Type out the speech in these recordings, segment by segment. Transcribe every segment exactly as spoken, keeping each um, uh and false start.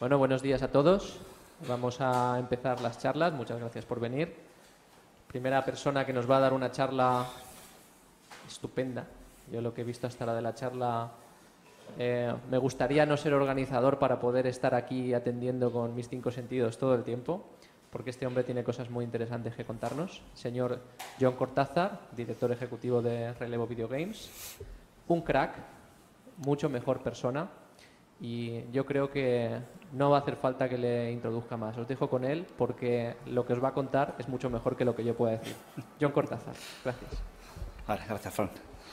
Bueno, buenos días a todos. Vamos a empezar las charlas. Muchas gracias por venir. Primera persona que nos va a dar una charla estupenda. Yo lo que he visto hasta la de la charla, eh, me gustaría no ser organizador para poder estar aquí atendiendo con mis cinco sentidos todo el tiempo, porque este hombre tiene cosas muy interesantes que contarnos. Señor Jon Cortázar, director ejecutivo de Relevo Video Games. Un crack, mucho mejor persona. Y yo creo que no va a hacer falta que le introduzca más. Os dejo con él porque lo que os va a contar es mucho mejor que lo que yo pueda decir. Jon Cortázar, gracias. Vale, gracias, Fran.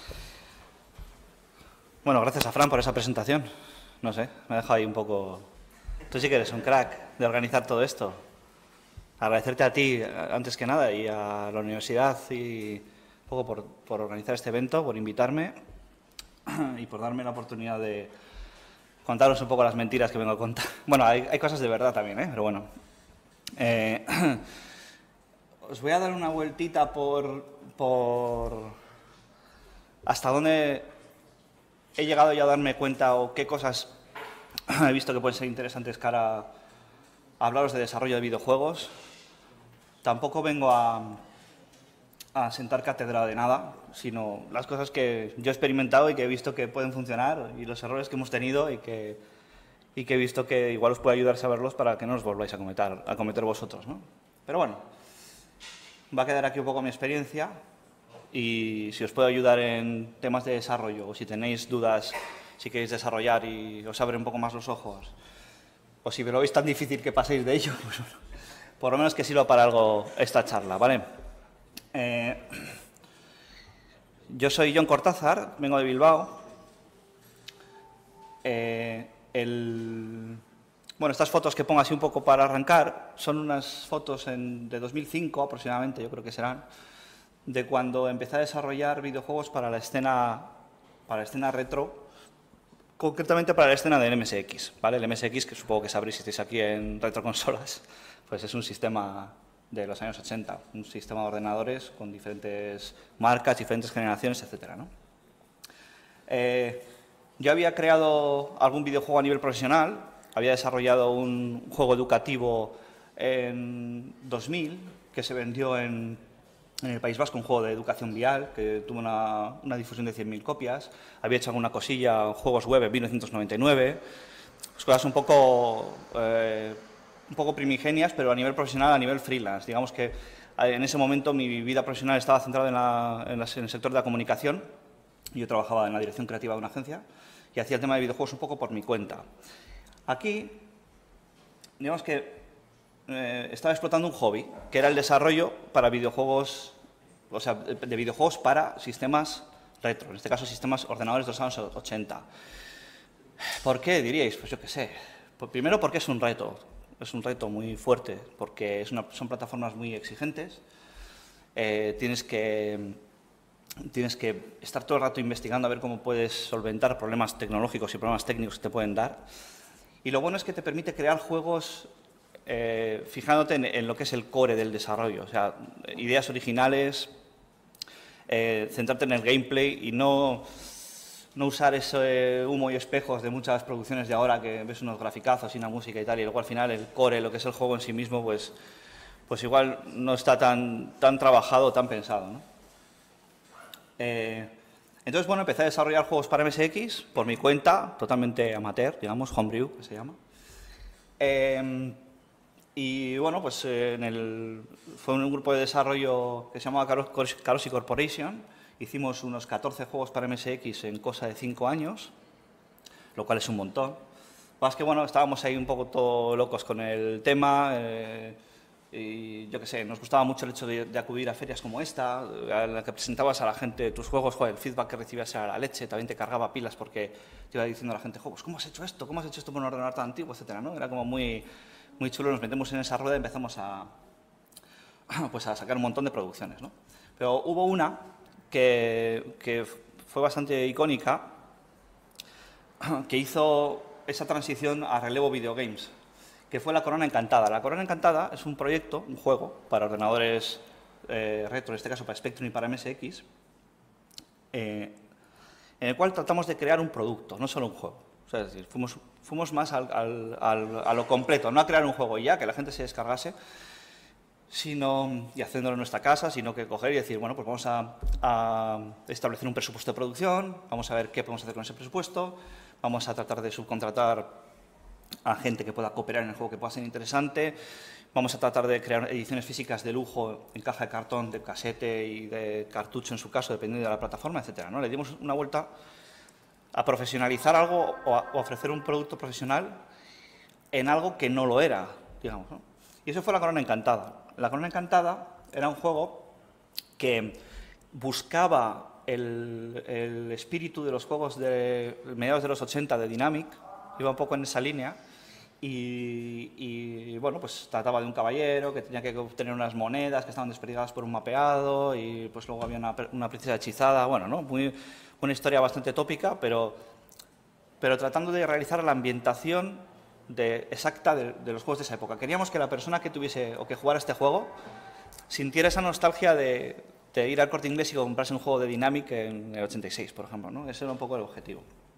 Bueno, gracias a Fran por esa presentación. No sé, me ha dejado ahí un poco... Tú sí que eres un crack de organizar todo esto. Agradecerte a ti, antes que nada, y a la universidad y un poco por, por organizar este evento, por invitarme y por darme la oportunidad de contaros un poco las mentiras que vengo a contar. Bueno, hay, hay cosas de verdad también, ¿eh? Pero bueno. Eh, os voy a dar una vueltita por, por hasta dónde he llegado ya a darme cuenta o qué cosas he visto que pueden ser interesantes cara a hablaros de desarrollo de videojuegos. Tampoco vengo a, a sentar cátedra de nada, sino las cosas que yo he experimentado y que he visto que pueden funcionar y los errores que hemos tenido y que, y que he visto que igual os puede ayudar a saberlos para que no os volváis a cometer, a cometer vosotros, ¿no? Pero bueno, va a quedar aquí un poco mi experiencia y si os puedo ayudar en temas de desarrollo o si tenéis dudas, si queréis desarrollar y os abren un poco más los ojos, o si me lo veis tan difícil que paséis de ello, pues bueno, por lo menos que sirva para algo esta charla, ¿vale? Eh, yo soy Jon Cortázar, vengo de Bilbao. Eh, el, bueno, estas fotos que pongo así un poco para arrancar son unas fotos en, de dos mil cinco aproximadamente, yo creo que serán, de cuando empecé a desarrollar videojuegos para la escena, para la escena retro, concretamente para la escena del M S X, ¿vale? El M S X, que supongo que sabréis si estáis aquí en retroconsolas, pues es un sistema de los años ochenta, un sistema de ordenadores con diferentes marcas, diferentes generaciones, etcétera, ¿no? Eh, yo había creado algún videojuego a nivel profesional, había desarrollado un juego educativo en dos mil que se vendió en, en el País Vasco, un juego de educación vial que tuvo una, una difusión de cien mil copias, había hecho alguna cosilla, juegos web en mil novecientos noventa y nueve, pues cosas un poco... Eh, un poco primigenias, pero a nivel profesional, a nivel freelance. Digamos que en ese momento mi vida profesional estaba centrada en, la, en, la, en el sector de la comunicación. Yo trabajaba en la dirección creativa de una agencia y hacía el tema de videojuegos un poco por mi cuenta. Aquí, digamos que eh, estaba explotando un hobby, que era el desarrollo para videojuegos, o sea, de videojuegos para sistemas retro, en este caso sistemas ordenadores de los años ochenta. ¿Por qué, diríais? Pues yo qué sé. Pues primero porque es un reto. Es un reto muy fuerte porque es una, son plataformas muy exigentes. Eh, tienes, que, tienes que estar todo el rato investigando a ver cómo puedes solventar problemas tecnológicos y problemas técnicos que te pueden dar. Y lo bueno es que te permite crear juegos eh, fijándote en, en lo que es el core del desarrollo. O sea, ideas originales, eh, centrarte en el gameplay y no... no usar ese humo y espejos de muchas producciones de ahora que ves unos graficazos y una música y tal, y luego al final el core, lo que es el juego en sí mismo, pues, pues igual no está tan, tan trabajado, tan pensado, ¿no? Eh, entonces, bueno, empecé a desarrollar juegos para M S X por mi cuenta, totalmente amateur, digamos, homebrew, que se llama. Eh, y bueno, pues eh, en el, fue un grupo de desarrollo que se llamaba Karoshi Corporation. Hicimos unos catorce juegos para M S X en cosa de cinco años, lo cual es un montón. Más que bueno, estábamos ahí un poco todos locos con el tema eh, y yo qué sé, nos gustaba mucho el hecho de, de acudir a ferias como esta, a la que presentabas a la gente tus juegos, joder, el feedback que recibías era la leche, también te cargaba pilas porque te iba diciendo a la gente, pues, ¿cómo has hecho esto? ¿Cómo has hecho esto por un ordenador tan antiguo? Etcétera, ¿no? Era como muy, muy chulo, nos metemos en esa rueda y empezamos a, pues a sacar un montón de producciones, ¿no? Pero hubo una Que, que fue bastante icónica, que hizo esa transición a Relevo Video Games, que fue La Corona Encantada. La Corona Encantada es un proyecto, un juego para ordenadores eh, retro, en este caso para Spectrum y para M S X, eh, en el cual tratamos de crear un producto, no solo un juego. O sea, es decir, fuimos, fuimos más al, al, al, a lo completo, no a crear un juego ya, que la gente se descargase, sino, y haciéndolo en nuestra casa, sino que coger y decir, bueno, pues vamos a, a establecer un presupuesto de producción, vamos a ver qué podemos hacer con ese presupuesto, vamos a tratar de subcontratar a gente que pueda cooperar en el juego, que pueda ser interesante, vamos a tratar de crear ediciones físicas de lujo en caja de cartón, de casete y de cartucho en su caso, dependiendo de la plataforma, etcétera, ¿no? Le dimos una vuelta a profesionalizar algo o a, o a ofrecer un producto profesional en algo que no lo era, digamos, ¿no? Y eso fue La Corona Encantada. La Corona Encantada era un juego que buscaba el, el espíritu de los juegos de mediados de los ochenta de Dynamic, iba un poco en esa línea, y, y bueno, pues trataba de un caballero que tenía que obtener unas monedas que estaban desperdigadas por un mapeado, y pues luego había una, una princesa hechizada, bueno, ¿no? Muy, una historia bastante tópica, pero, pero tratando de realizar la ambientación de, exacta de, de los juegos de esa época. Queríamos que la persona que tuviese o que jugara este juego sintiera esa nostalgia de, de ir al Corte Inglés y comprarse un juego de Dynamic en el ochenta y seis, por ejemplo, ¿no? Ese era un poco el objetivo.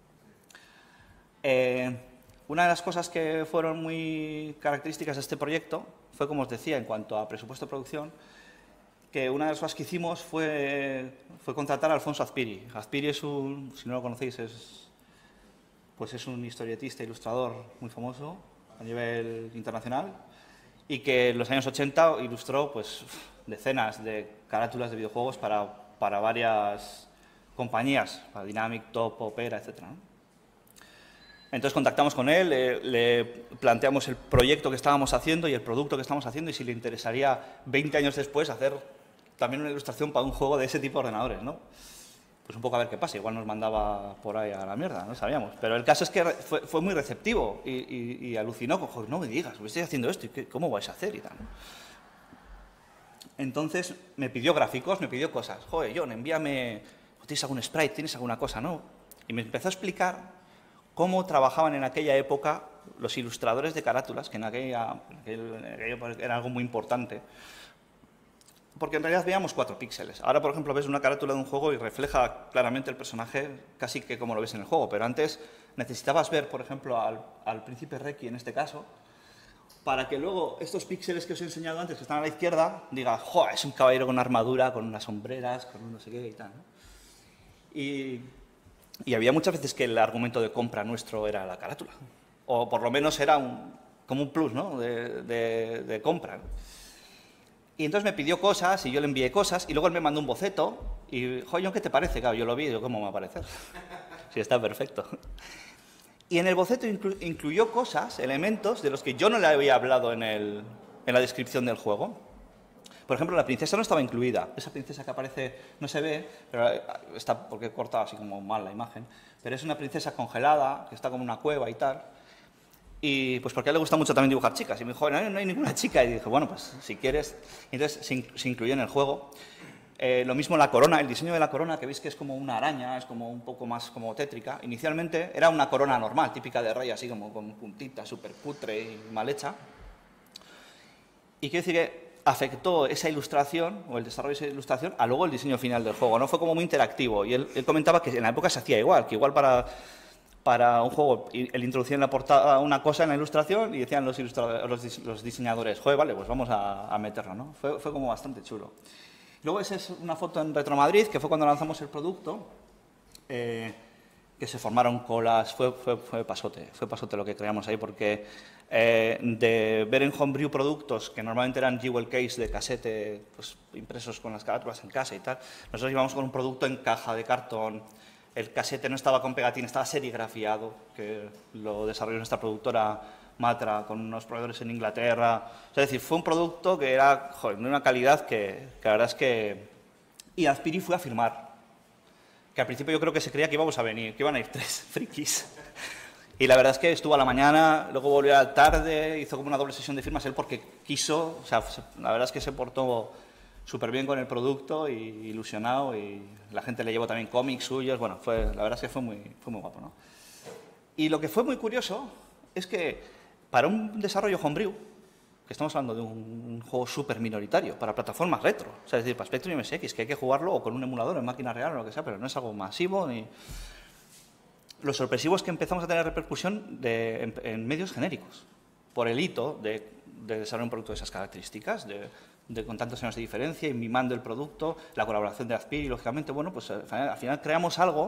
Eh, una de las cosas que fueron muy características de este proyecto fue, como os decía, en cuanto a presupuesto de producción, que una de las cosas que hicimos fue, fue contratar a Alfonso Azpiri. Azpiri es un, si no lo conocéis, es... pues es un historietista, ilustrador muy famoso a nivel internacional y que en los años ochenta ilustró pues, decenas de carátulas de videojuegos para, para varias compañías, para Dynamic, Top, Opera, etcétera, ¿no? Entonces contactamos con él, le, le planteamos el proyecto que estábamos haciendo y el producto que estábamos haciendo y si le interesaría veinte años después hacer también una ilustración para un juego de ese tipo de ordenadores, ¿no? Pues un poco a ver qué pasa, igual nos mandaba por ahí a la mierda, no sabíamos. Pero el caso es que fue, fue muy receptivo y, y, y alucinó, con, no me digas, estoy haciendo esto, ¿y cómo vais a hacer? Y tal, ¿no? Entonces me pidió gráficos, me pidió cosas. Joder, John, envíame, ¿tienes algún sprite? ¿Tienes alguna cosa? ¿No? Y me empezó a explicar cómo trabajaban en aquella época los ilustradores de carátulas, que en aquella, en aquella época era algo muy importante. Porque en realidad veíamos cuatro píxeles. Ahora, por ejemplo, ves una carátula de un juego y refleja claramente el personaje casi que como lo ves en el juego. Pero antes necesitabas ver, por ejemplo, al, al príncipe Reki, en este caso, para que luego estos píxeles que os he enseñado antes, que están a la izquierda, diga, ¡joder! Es un caballero con una armadura, con unas sombreras, con un no sé qué y tal, ¿no? Y, y había muchas veces que el argumento de compra nuestro era la carátula. O por lo menos era un, como un plus, ¿no? de, de, de compra, ¿no? Y entonces me pidió cosas y yo le envié cosas y luego él me mandó un boceto y, joder, ¿qué te parece? Claro, yo lo vi y yo, ¿cómo me va a parecer? Sí, está perfecto. Y en el boceto inclu incluyó cosas, elementos de los que yo no le había hablado en, el, en la descripción del juego. Por ejemplo, la princesa no estaba incluida. Esa princesa que aparece no se ve, pero está porque he cortado así como mal la imagen. Pero es una princesa congelada que está como en una cueva y tal. Y pues porque a él le gusta mucho también dibujar chicas. Y me dijo, no hay, no hay ninguna chica. Y dije, bueno, pues si quieres. Y entonces se, se incluyó en el juego. Eh, lo mismo la corona, el diseño de la corona, que veis que es como una araña, es como un poco más como tétrica. Inicialmente era una corona normal, típica de rey, así como con puntita, súper cutre y mal hecha. Y quiero decir que afectó esa ilustración, o el desarrollo de esa ilustración, a luego el diseño final del juego, ¿no? Fue como muy interactivo. Y él, él comentaba que en la época se hacía igual, que igual para... para un juego, él introducía en la portada una cosa en la ilustración y decían los, los, los diseñadores, joder, vale, pues vamos a, a meterlo, ¿no? Fue, fue como bastante chulo. Luego esa es una foto en Retro Madrid, que fue cuando lanzamos el producto, eh, que se formaron colas, fue, fue, fue pasote, fue pasote lo que creamos ahí, porque eh, de ver en Homebrew productos que normalmente eran jewel case de casete, pues impresos con las carátulas en casa y tal, nosotros íbamos con un producto en caja de cartón. El casete no estaba con pegatina, estaba serigrafiado, que lo desarrolló nuestra productora Matra con unos proveedores en Inglaterra. Es decir, fue un producto que era, joder, de una calidad que, que la verdad es que... Y Azpiri fue a firmar, que al principio yo creo que se creía que íbamos a venir, que iban a ir tres frikis. Y la verdad es que estuvo a la mañana, luego volvió a la tarde, hizo como una doble sesión de firmas él porque quiso, o sea, la verdad es que se portó súper bien con el producto y ilusionado, y la gente le llevó también cómics suyos, bueno, fue, la verdad es que fue muy, fue muy guapo, ¿no? Y lo que fue muy curioso es que para un desarrollo homebrew, que estamos hablando de un, un juego súper minoritario, para plataformas retro, o sea, es decir, para Spectrum y M S X, que hay que jugarlo o con un emulador en máquina real o lo que sea, pero no es algo masivo, ni... lo sorpresivo es que empezamos a tener repercusión de, en, en medios genéricos, por el hito de, de desarrollar un producto de esas características, de, de, con tantos años de diferencia, y mimando el producto, la colaboración de Azpiri, lógicamente, bueno, pues al final, al final creamos algo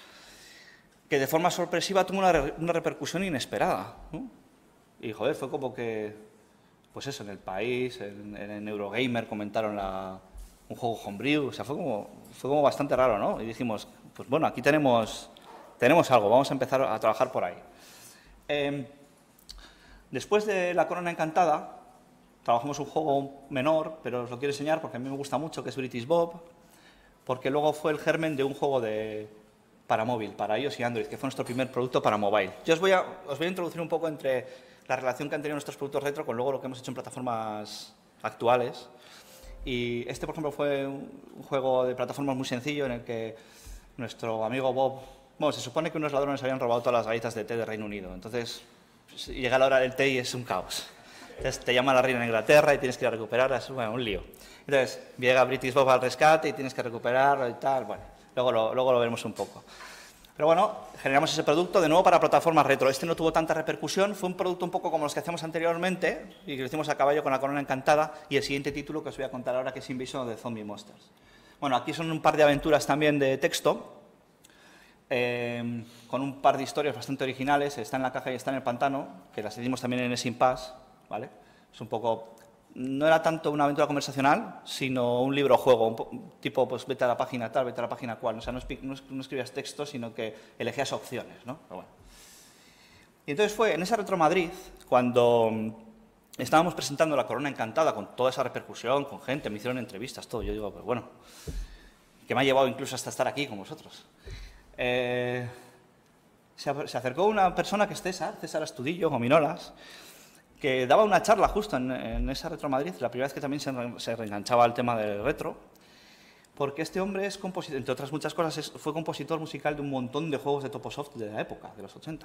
que de forma sorpresiva tuvo una, una repercusión inesperada, ¿no? Y, joder, fue como que, pues eso, en El País, en, en Eurogamer comentaron la, un juego homebrew, o sea, fue como, fue como bastante raro, ¿no? Y dijimos, pues bueno, aquí tenemos, tenemos algo, vamos a empezar a trabajar por ahí. Eh, después de La Corona Encantada, trabajamos un juego menor, pero os lo quiero enseñar porque a mí me gusta mucho, que es British Bob, porque luego fue el germen de un juego de, para móvil, para iOS y Android, que fue nuestro primer producto para mobile. Yo os voy a, os voy a introducir un poco entre la relación que han tenido nuestros productos retro con luego lo que hemos hecho en plataformas actuales. Y este, por ejemplo, fue un juego de plataformas muy sencillo en el que nuestro amigo Bob... Bueno, se supone que unos ladrones habían robado todas las galletas de té de Reino Unido. Entonces, llega la hora del té y es un caos. Entonces, te llama la reina de Inglaterra y tienes que ir a recuperarla. Es bueno, un lío. Entonces, llega British Bob al rescate y tienes que recuperarlo y tal. Bueno, luego lo, luego lo veremos un poco. Pero bueno, generamos ese producto de nuevo para plataformas retro. Este no tuvo tanta repercusión, fue un producto un poco como los que hacíamos anteriormente y que lo hicimos a caballo con La Corona Encantada, y el siguiente título que os voy a contar ahora, que es Invasion of the Zombie Monsters. Bueno, aquí son un par de aventuras también de texto, eh, con un par de historias bastante originales. Está en la caja y está en el pantano, que las hicimos también en ese impasse, ¿vale? Es un poco... No era tanto una aventura conversacional, sino un libro-juego, un tipo, pues vete a la página tal, vete a la página cual. O sea, no, no, no escribías texto, sino que elegías opciones, ¿no? Pero bueno. Y entonces fue en esa Retro Madrid, cuando estábamos presentando La Corona Encantada, con toda esa repercusión, con gente, me hicieron entrevistas, todo. Yo digo, pues bueno, que me ha llevado incluso hasta estar aquí con vosotros. Eh, se, se acercó una persona que es César, César Astudillo, Gominolas, que daba una charla justo en, en esa Retro Madrid, la primera vez que también se, se reenganchaba al tema del retro, porque este hombre es compositor, entre otras muchas cosas, es, fue compositor musical de un montón de juegos de Toposoft de la época, de los ochenta.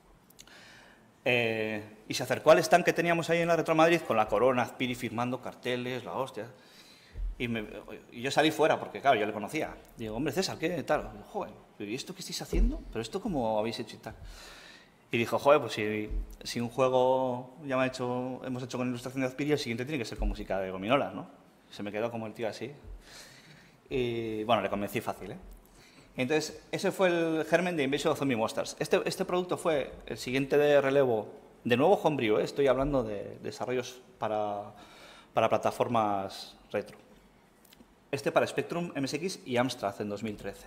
Eh, y se acercó al stand que teníamos ahí en la Retro Madrid con La Corona, Azpiri firmando carteles, la hostia. Y, me, y yo salí fuera, porque claro, yo le conocía. Digo, hombre, César, ¿qué tal? Joder, ¿y esto qué estáis haciendo? ¿Pero esto cómo habéis hecho y tal? Y dijo, joder, pues si, si un juego ya me ha hecho, hemos hecho con ilustración de Azpiri, el siguiente tiene que ser con música de Gominolas, ¿no? Se me quedó como el tío así. Y bueno, le convencí fácil, ¿eh? Entonces, ese fue el germen de Invasion of Zombie Monsters. Este, este producto fue el siguiente de relevo, de nuevo homebrew, ¿eh? Estoy hablando de desarrollos para, para plataformas retro. Este para Spectrum, M S X y Amstrad en dos mil trece.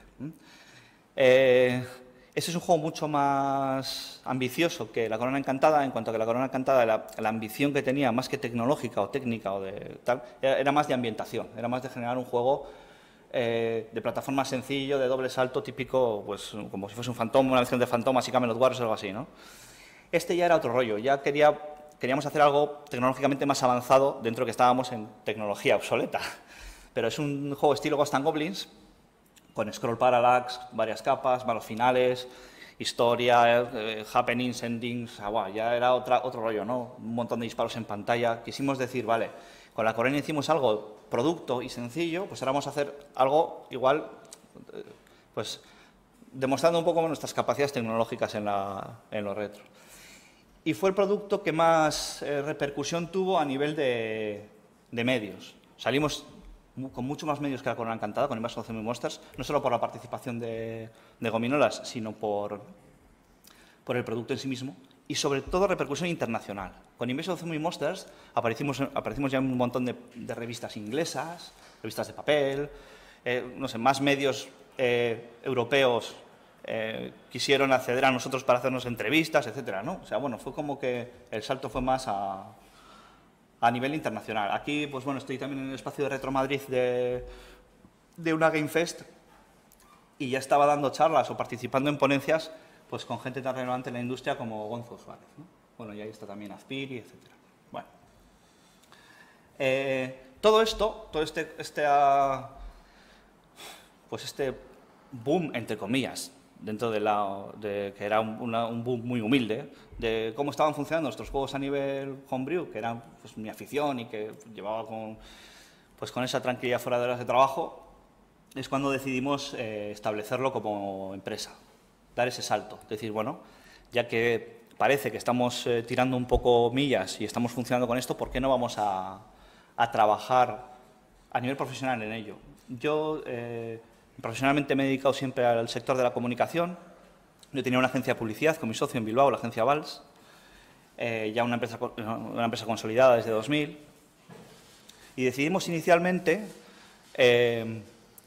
Eh, Este es un juego mucho más ambicioso que La Corona Encantada, en cuanto a que La Corona Encantada, la, la ambición que tenía, más que tecnológica o técnica o de tal, era, era más de ambientación, era más de generar un juego eh, de plataforma sencillo, de doble salto, típico, pues como si fuese un Phantom, una versión de Phantom, así Camelot Wars o algo así, ¿no? Este ya era otro rollo, ya quería, queríamos hacer algo tecnológicamente más avanzado, dentro de que estábamos en tecnología obsoleta. Pero es un juego estilo Ghosts and Goblins, con scroll parallax, varias capas, malos finales, historia, eh, happenings, endings, ah, wow, ya era otra, otro rollo, ¿no? Un montón de disparos en pantalla. Quisimos decir, vale, con La Corona hicimos algo producto y sencillo, pues ahora vamos a hacer algo igual, eh, pues demostrando un poco nuestras capacidades tecnológicas en, la, en lo retro. Y fue el producto que más eh, repercusión tuvo a nivel de, de medios. Salimos con mucho más medios que La Corona Encantada, con Invasion of the Zombie Monsters, no solo por la participación de, de Gominolas, sino por, por el producto en sí mismo, y sobre todo repercusión internacional. Con Invasion of the Zombie Monsters aparecimos, aparecimos ya en un montón de, de revistas inglesas, revistas de papel, eh, no sé, más medios eh, europeos eh, quisieron acceder a nosotros para hacernos entrevistas, etcétera, ¿no? O sea, bueno, fue como que el salto fue más a... a nivel internacional. Aquí, pues bueno, estoy también en el espacio de Retro Madrid de, de una Game Fest y ya estaba dando charlas o participando en ponencias pues con gente tan relevante en la industria como Gonzo Suárez, ¿no? Bueno, y ahí está también Azpiri, etcétera. Bueno. Eh, todo esto, todo este, este, uh, pues este boom, entre comillas, dentro de la, de, que era un, una, un boom muy humilde, de cómo estaban funcionando nuestros juegos a nivel homebrew, que era pues, mi afición y que llevaba con, pues, con esa tranquilidad fuera de horas de trabajo, es cuando decidimos eh, establecerlo como empresa. dar ese salto. Decir, bueno, ya que parece que estamos eh, tirando un poco millas y estamos funcionando con esto, ¿por qué no vamos a, a trabajar a nivel profesional en ello? Yo eh, profesionalmente me he dedicado siempre al sector de la comunicación. Yo tenía una agencia de publicidad con mi socio en Bilbao, la agencia Valls, eh, ya una empresa, una empresa consolidada desde dos mil, y decidimos inicialmente eh,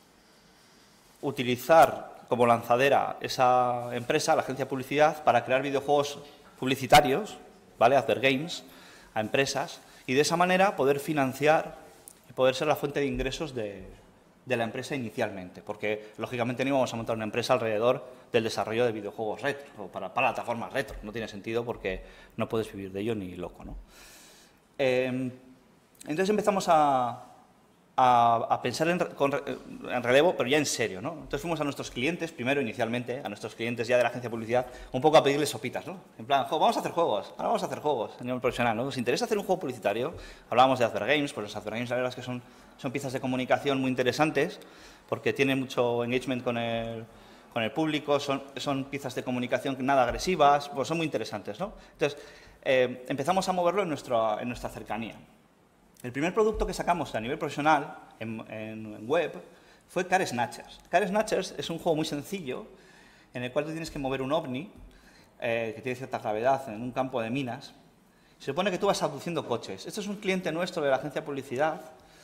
utilizar como lanzadera esa empresa, la agencia de publicidad, para crear videojuegos publicitarios, ¿vale?, Advergames, a empresas, y de esa manera poder financiar y poder ser la fuente de ingresos de, de la empresa inicialmente, porque lógicamente no íbamos a montar una empresa alrededor del desarrollo de videojuegos retro, o para, para plataformas retro. No tiene sentido porque no puedes vivir de ello ni loco, ¿no? Eh, entonces empezamos a, a, a pensar en, con, en relevo, pero ya en serio, ¿no? Entonces fuimos a nuestros clientes, primero inicialmente, a nuestros clientes ya de la agencia de publicidad, un poco a pedirles sopitas, ¿no? En plan, vamos a hacer juegos, ahora vamos a hacer juegos a nivel profesional, ¿no? ¿Os interesa hacer un juego publicitario? Hablábamos de Advergames, pues los Advergames la verdad es que son, son piezas de comunicación muy interesantes porque tienen mucho engagement con el, con el público, son, son piezas de comunicación nada agresivas, pues son muy interesantes, ¿no? Entonces, eh, empezamos a moverlo en, nuestro, en nuestra cercanía. El primer producto que sacamos a nivel profesional en, en, en web fue Car Snatchers. Car Snatchers es un juego muy sencillo en el cual tú tienes que mover un ovni eh, que tiene cierta gravedad en un campo de minas. Se supone que tú vas abduciendo coches. Este es un cliente nuestro de la agencia de publicidad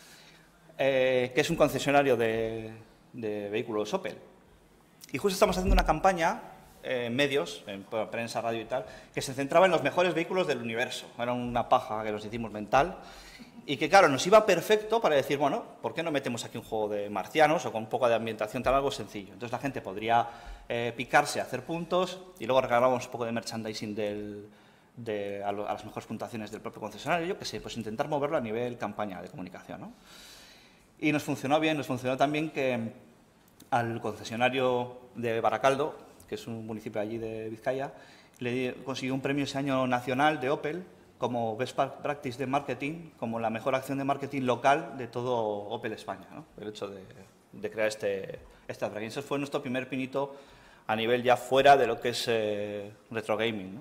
eh, que es un concesionario de, de vehículos Opel. Y justo estamos haciendo una campaña en medios, en prensa, radio y tal, que se centraba en los mejores vehículos del universo. Era una paja que nos hicimos mental. Y que, claro, nos iba perfecto para decir, bueno, ¿por qué no metemos aquí un juego de marcianos o con un poco de ambientación, tal, algo sencillo? Entonces la gente podría eh, picarse, hacer puntos y luego regalábamos un poco de merchandising del, de, a, lo, a las mejores puntuaciones del propio concesionario, yo qué sé, pues intentar moverlo a nivel campaña de comunicación, ¿no? Y nos funcionó bien, nos funcionó también que al concesionario de Baracaldo, que es un municipio allí de Vizcaya, le consiguió un premio ese año nacional de Opel como Best Practice de Marketing, como la mejor acción de marketing local de todo Opel España, ¿no? El hecho de, de crear este, este Advergame. Ese fue nuestro primer pinito a nivel ya fuera de lo que es eh, retro gaming, ¿no?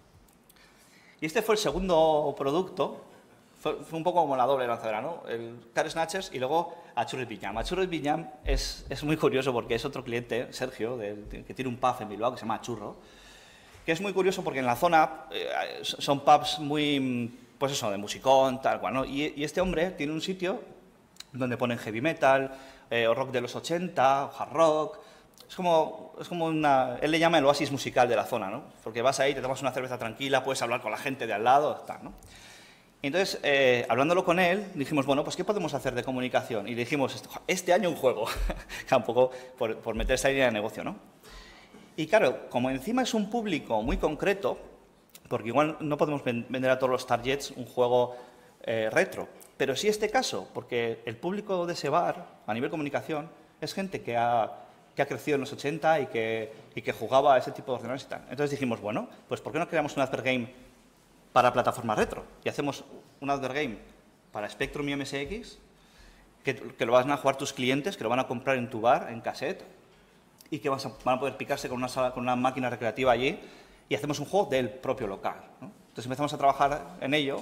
Y este fue el segundo producto, fue, fue un poco como la doble lanzadera, ¿no? El Car Snatchers y luego Achurri Piñam. Achurri Piñam es, es muy curioso porque es otro cliente, Sergio, de, que tiene un pub en Bilbao que se llama Churro, que es muy curioso porque en la zona eh, son pubs muy, pues eso, de musicón, tal cual, ¿no? Y, y este hombre tiene un sitio donde ponen heavy metal, eh, o rock de los ochenta, o hard rock. Es como, es como una... Él le llama el oasis musical de la zona, ¿no? Porque vas ahí, te tomas una cerveza tranquila, puedes hablar con la gente de al lado, tal, ¿no? Y entonces, eh, hablándolo con él, dijimos, bueno, pues ¿qué podemos hacer de comunicación? Y le dijimos, este año un juego, un poco por, por meter esa línea de negocio, ¿no? Y claro, como encima es un público muy concreto, porque igual no podemos vender a todos los targets un juego eh, retro, pero sí este caso, porque el público de ese bar, a nivel comunicación, es gente que ha, que ha crecido en los ochenta y que, y que jugaba a ese tipo de ordenadores y tal. Entonces dijimos, bueno, pues ¿por qué no creamos un Advergame para plataformas retro? Y hacemos un Advergame para Spectrum y M S X, que, que lo van a jugar tus clientes, que lo van a comprar en tu bar, en cassette, y que van a poder picarse con una, sala, con una máquina recreativa allí, y hacemos un juego del propio local, ¿no? Entonces empezamos a trabajar en ello,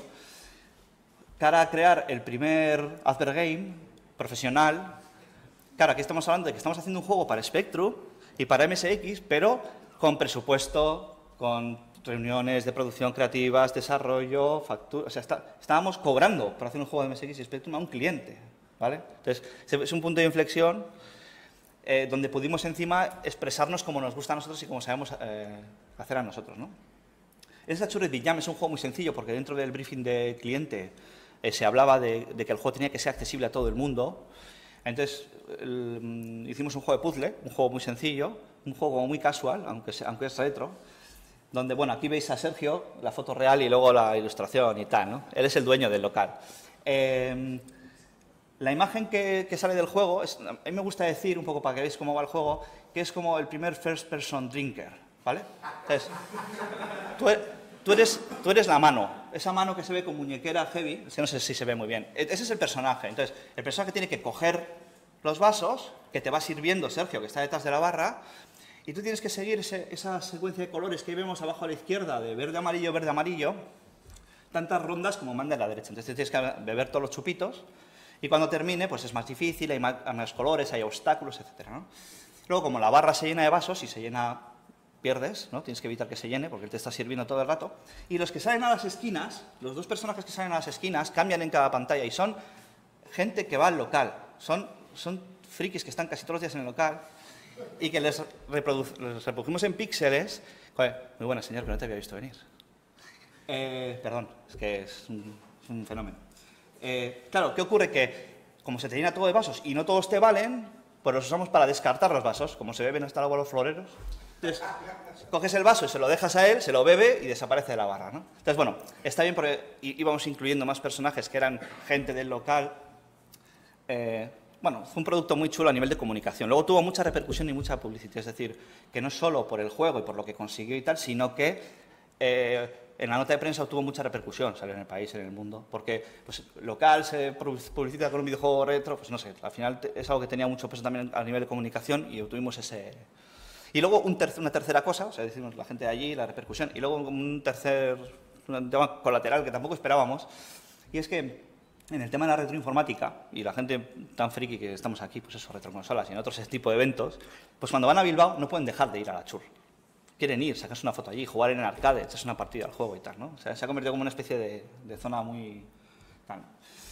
cara a crear el primer Advergame profesional. Claro, aquí estamos hablando de que estamos haciendo un juego para Spectrum y para M S X, pero con presupuesto, con reuniones de producción creativas, desarrollo, factura... O sea, está, estábamos cobrando por hacer un juego de M S X y Spectrum a un cliente, ¿vale? Entonces, es un punto de inflexión Eh, donde pudimos encima expresarnos como nos gusta a nosotros y como sabemos eh, hacer a nosotros, ¿no? Ese Achurri Piñam es un juego muy sencillo porque dentro del briefing del cliente eh, se hablaba de, de que el juego tenía que ser accesible a todo el mundo. Entonces el, hicimos un juego de puzzle, un juego muy sencillo, un juego muy casual, aunque, sea, aunque es retro, donde, bueno, aquí veis a Sergio, la foto real y luego la ilustración y tal, ¿no? Él es el dueño del local. Eh, La imagen que, que sale del juego, es, a mí me gusta decir, un poco para que veáis cómo va el juego, que es como el primer first person drinker, ¿vale? Entonces, tú eres, tú eres, tú eres la mano, esa mano que se ve con muñequera heavy, es que no sé si se ve muy bien, ese es el personaje. Entonces, el personaje tiene que coger los vasos, que te va sirviendo Sergio, que está detrás de la barra, Y tú tienes que seguir ese, esa secuencia de colores que vemos abajo a la izquierda, de verde, amarillo, verde, amarillo, tantas rondas como manda a la derecha. Entonces tienes que beber todos los chupitos y cuando termine pues es más difícil, hay más, hay más colores, hay obstáculos, etcétera, ¿no? Luego, como la barra se llena de vasos y se llena, pierdes, ¿no? Tienes que evitar que se llene porque él te está sirviendo todo el rato. Y los que salen a las esquinas, los dos personajes que salen a las esquinas, cambian en cada pantalla y son gente que va al local. Son, son frikis que están casi todos los días en el local y que les, reprodu les reproducimos en píxeles. Joder, muy buena, señor, que no te había visto venir. Eh, perdón, es que es un, es un fenómeno. Eh, claro, ¿qué ocurre? Que como se te llena todo de vasos y no todos te valen, pues los usamos para descartar los vasos, como se beben hasta el agua los floreros. Entonces, coges el vaso y se lo dejas a él, se lo bebe y desaparece de la barra, ¿no? Entonces, bueno, está bien porque íbamos incluyendo más personajes que eran gente del local. Eh, bueno, fue un producto muy chulo a nivel de comunicación. Luego tuvo mucha repercusión y mucha publicidad, es decir, que no solo por el juego y por lo que consiguió y tal, sino que eh, en la nota de prensa obtuvo mucha repercusión, salió en el país, en el mundo, porque pues, local se publicita con un videojuego retro, pues no sé, al final es algo que tenía mucho peso también a nivel de comunicación y obtuvimos ese... Y luego un ter una tercera cosa, o sea, decimos la gente de allí, la repercusión, y luego un tercer un tema colateral que tampoco esperábamos, y es que en el tema de la retroinformática, y la gente tan friki que estamos aquí, pues eso, retroconsolas y en otros tipo de eventos, pues cuando van a Bilbao no pueden dejar de ir a la Chur. Quieren ir, sacarse una foto allí, jugar en el arcade, echarse una partida al juego y tal, ¿no? O sea, se ha convertido como una especie de, de zona muy... tal.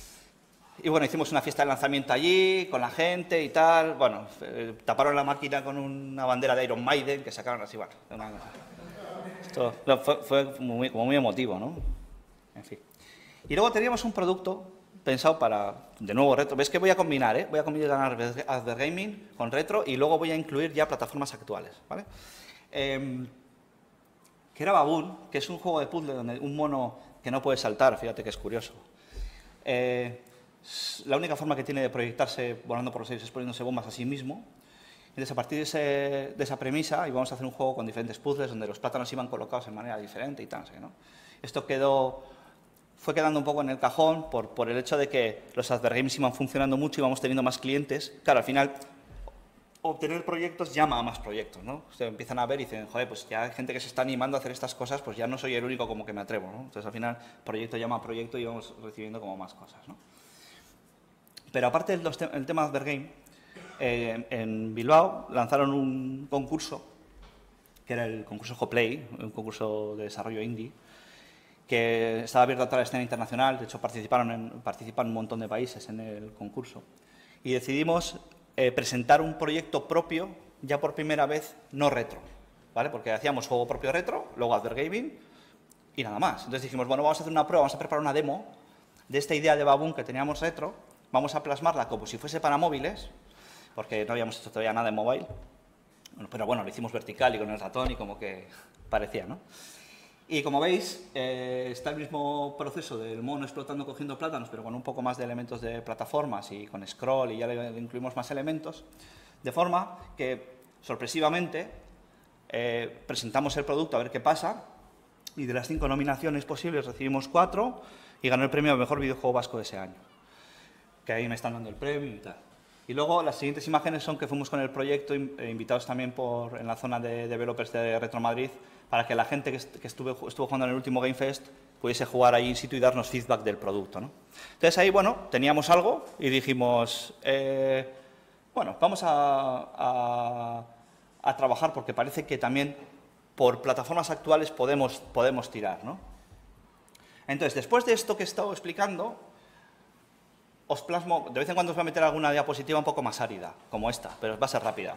Y bueno, hicimos una fiesta de lanzamiento allí, con la gente y tal. Bueno, eh, taparon la máquina con una bandera de Iron Maiden, que sacaron así, bueno. Una... Esto no, fue, fue muy, como muy emotivo, ¿no? En fin. Y luego teníamos un producto pensado para, de nuevo, retro. ¿Ves que voy a combinar, eh? Voy a combinar Advergaming con retro y luego voy a incluir ya plataformas actuales, ¿vale? Eh, que era Baboon, que es un juego de puzzle donde un mono que no puede saltar, fíjate que es curioso. Eh, la única forma que tiene de proyectarse volando por los aires es poniéndose bombas a sí mismo. Entonces, a partir de, ese, de esa premisa, íbamos a hacer un juego con diferentes puzzles donde los plátanos iban colocados de manera diferente y tal, ¿no? Esto quedó, fue quedando un poco en el cajón por, por el hecho de que los Advergames iban funcionando mucho y íbamos teniendo más clientes. Claro, al final, obtener proyectos llama a más proyectos, ¿no? Ustedes empiezan a ver y dicen, joder, pues ya hay gente que se está animando a hacer estas cosas, pues ya no soy el único como que me atrevo, ¿no? Entonces, al final, proyecto llama a proyecto y vamos recibiendo como más cosas, ¿no? Pero aparte del te el tema de Advergame, eh, en Bilbao lanzaron un concurso, que era el concurso Hoplay, un concurso de desarrollo indie, que estaba abierto a toda la escena internacional. De hecho, participaron, en, participan un montón de países en el concurso. Y decidimos eh, presentar un proyecto propio, ya por primera vez, no retro, ¿vale? Porque hacíamos juego propio retro, luego Advergaming y nada más. Entonces dijimos, bueno, vamos a hacer una prueba, vamos a preparar una demo de esta idea de Baboon que teníamos retro, vamos a plasmarla como si fuese para móviles, porque no habíamos hecho todavía nada en mobile, bueno, pero bueno, lo hicimos vertical y con el ratón y como que parecía, ¿no? Y como veis, eh, está el mismo proceso del mono explotando cogiendo plátanos, pero con un poco más de elementos de plataformas y con scroll y ya le incluimos más elementos, de forma que, sorpresivamente, eh, presentamos el producto a ver qué pasa y de las cinco nominaciones posibles recibimos cuatro y ganó el premio al mejor videojuego vasco de ese año. Que ahí me están dando el premio y tal. Y luego las siguientes imágenes son que fuimos con el proyecto, eh, invitados también por, en la zona de developers de Retro Madrid, para que la gente que, est que estuve, estuvo jugando en el último Game Fest pudiese jugar ahí in situ y darnos feedback del producto, ¿no? Entonces ahí, bueno, teníamos algo y dijimos, eh, bueno, vamos a, a, a trabajar porque parece que también por plataformas actuales podemos, podemos tirar, ¿no? Entonces, después de esto que he estado explicando, os plasmo, de vez en cuando os voy a meter alguna diapositiva un poco más árida, como esta, pero va a ser rápida.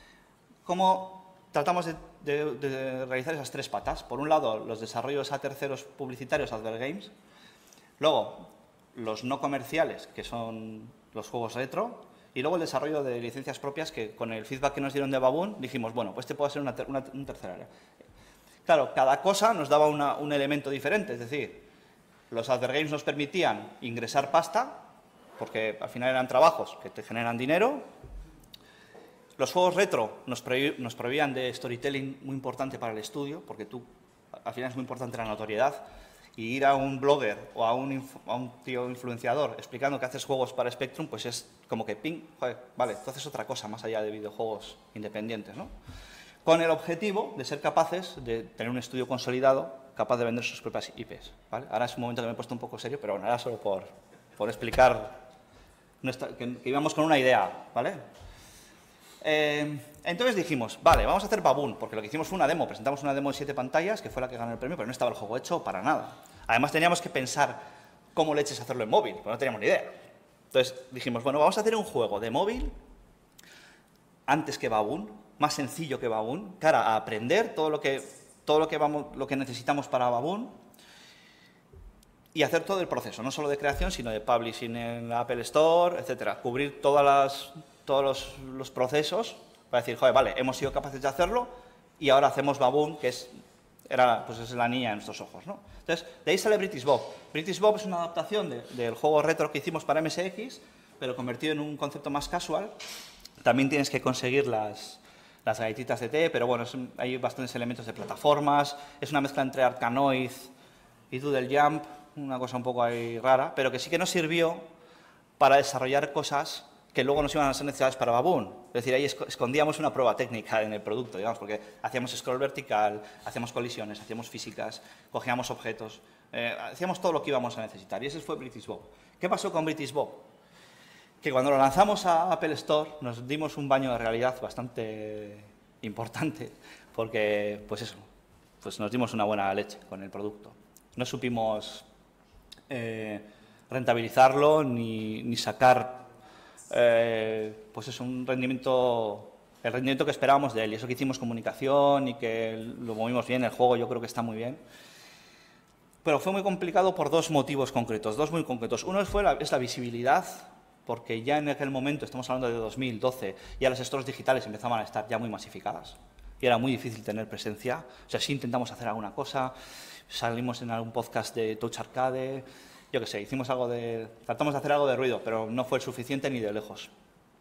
¿Cómo tratamos de, de, de realizar esas tres patas? Por un lado, los desarrollos a terceros publicitarios, Advergames. Luego, los no comerciales, que son los juegos retro. Y luego el desarrollo de licencias propias, que con el feedback que nos dieron de Baboon, dijimos, bueno, pues este puede ser una, ter una un tercer área. Claro, cada cosa nos daba una, un elemento diferente, es decir, los Advergames nos permitían ingresar pasta, porque al final eran trabajos que te generan dinero. Los juegos retro nos, nos prohibían de storytelling muy importante para el estudio, porque tú, al final es muy importante la notoriedad, y ir a un blogger o a un, a un tío influenciador explicando que haces juegos para Spectrum, pues es como que ping, joder, vale, tú haces otra cosa más allá de videojuegos independientes, ¿no? con el objetivo de ser capaces de tener un estudio consolidado capaz de vender sus propias I Pes, ¿vale? Ahora es un momento que me he puesto un poco serio, pero bueno, era solo por, por explicar nuestra, que, que íbamos con una idea, ¿vale? Eh, entonces dijimos, vale, vamos a hacer Baboon, porque lo que hicimos fue una demo, presentamos una demo de siete pantallas, que fue la que ganó el premio, pero no estaba el juego hecho para nada. Además teníamos que pensar cómo leches hacerlo en móvil, porque no teníamos ni idea. Entonces dijimos, bueno, vamos a hacer un juego de móvil antes que Baboon, más sencillo que Baboon, cara a aprender todo lo que, todo lo que, vamos, lo que necesitamos para Baboon y hacer todo el proceso, no solo de creación, sino de publishing en la Apple Store, etcétera. Cubrir todas las, todos los, los procesos para decir, joder, vale, hemos sido capaces de hacerlo y ahora hacemos Baboon, que es, era, pues es la niña en nuestros ojos, ¿no? Entonces, de ahí sale British Bob. British Bob es una adaptación de, del juego retro que hicimos para M S X, pero convertido en un concepto más casual. También tienes que conseguir las, las galletitas de té, pero bueno, es, hay bastantes elementos de plataformas, es una mezcla entre Arkanoid y Doodle Jump, una cosa un poco ahí rara, pero que sí que nos sirvió para desarrollar cosas que luego nos iban a ser necesarias para Baboon. Es decir, ahí escondíamos una prueba técnica en el producto, digamos, porque hacíamos scroll vertical, hacíamos colisiones, hacíamos físicas, cogíamos objetos, eh, hacíamos todo lo que íbamos a necesitar, y ese fue British Bob. ¿Qué pasó con British Bob? Que cuando lo lanzamos a Apple Store nos dimos un baño de realidad bastante importante, porque, pues eso, pues nos dimos una buena leche con el producto. No supimos eh, rentabilizarlo ni, ni sacar eh, pues eso, un rendimiento, el rendimiento que esperábamos de él. Y eso que hicimos comunicación y que lo movimos bien, el juego yo creo que está muy bien. Pero fue muy complicado por dos motivos concretos, dos muy concretos. Uno fue la, es la visibilidad, porque ya en aquel momento, estamos hablando de dos mil doce, ya las stores digitales empezaban a estar ya muy masificadas y era muy difícil tener presencia. O sea, sí intentamos hacer alguna cosa, salimos en algún podcast de Touch Arcade, yo qué sé, hicimos algo de, tratamos de hacer algo de ruido, pero no fue suficiente ni de lejos.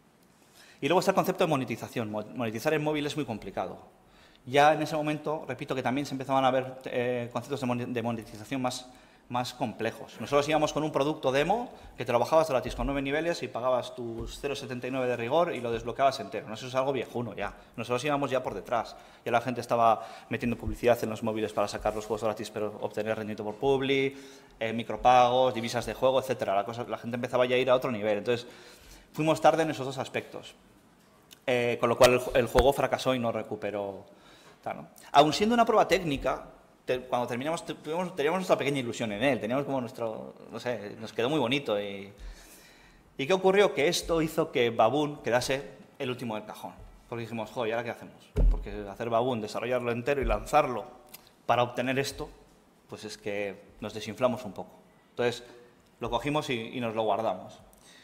Y luego está el concepto de monetización. Monetizar en móvil es muy complicado. Ya en ese momento, repito, que también se empezaban a ver eh, conceptos de monetización más, más complejos. Nosotros íbamos con un producto demo que te lo bajabas gratis con nueve niveles y pagabas tus cero coma setenta y nueve de rigor y lo desbloqueabas entero. No, eso es algo viejuno ya. Nosotros íbamos ya por detrás. Ya la gente estaba metiendo publicidad en los móviles para sacar los juegos gratis pero obtener rendimiento por publi, eh, micropagos, divisas de juego, etcétera. La, cosa, la gente empezaba ya a ir a otro nivel. Entonces, fuimos tarde en esos dos aspectos. Eh, con lo cual el, el juego fracasó y no recuperó. Claro. Aun siendo una prueba técnica, te, cuando terminamos tuvimos, teníamos nuestra pequeña ilusión en él, teníamos como nuestro, no sé, nos quedó muy bonito. Y, ¿y qué ocurrió? Que esto hizo que Baboon quedase el último del cajón. Porque dijimos, joder, ¿y ahora qué hacemos? Porque hacer Baboon, desarrollarlo entero y lanzarlo para obtener esto, pues es que nos desinflamos un poco. Entonces, lo cogimos y, y nos lo guardamos.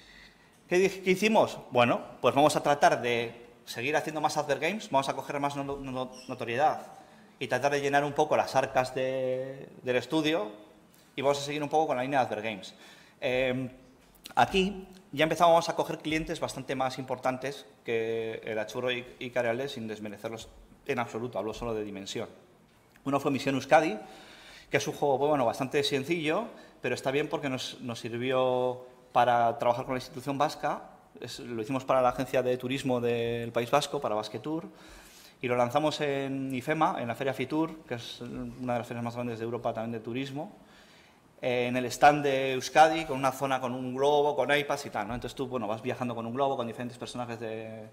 ¿Qué, ¿Qué hicimos? Bueno, pues vamos a tratar de seguir haciendo más Advert Games, vamos a coger más no, no, notoriedad y tratar de llenar un poco las arcas de, del estudio y vamos a seguir un poco con la línea de Advert Games. Eh, aquí ya empezábamos a coger clientes bastante más importantes que el Achurro y, y Careale, sin desmerecerlos en absoluto, hablo solo de dimensión. Uno fue Misión Euskadi, que es un juego bueno, bastante sencillo, pero está bien porque nos, nos sirvió para trabajar con la institución vasca. Es, lo hicimos para la agencia de turismo del País Vasco, para Basquetour, y lo lanzamos en IFEMA, en la Feria Fitur, que es una de las ferias más grandes de Europa también de turismo, eh, en el stand de Euskadi, con una zona con un globo, con iPads y tal, ¿no? Entonces tú bueno, vas viajando con un globo, con diferentes personajes de,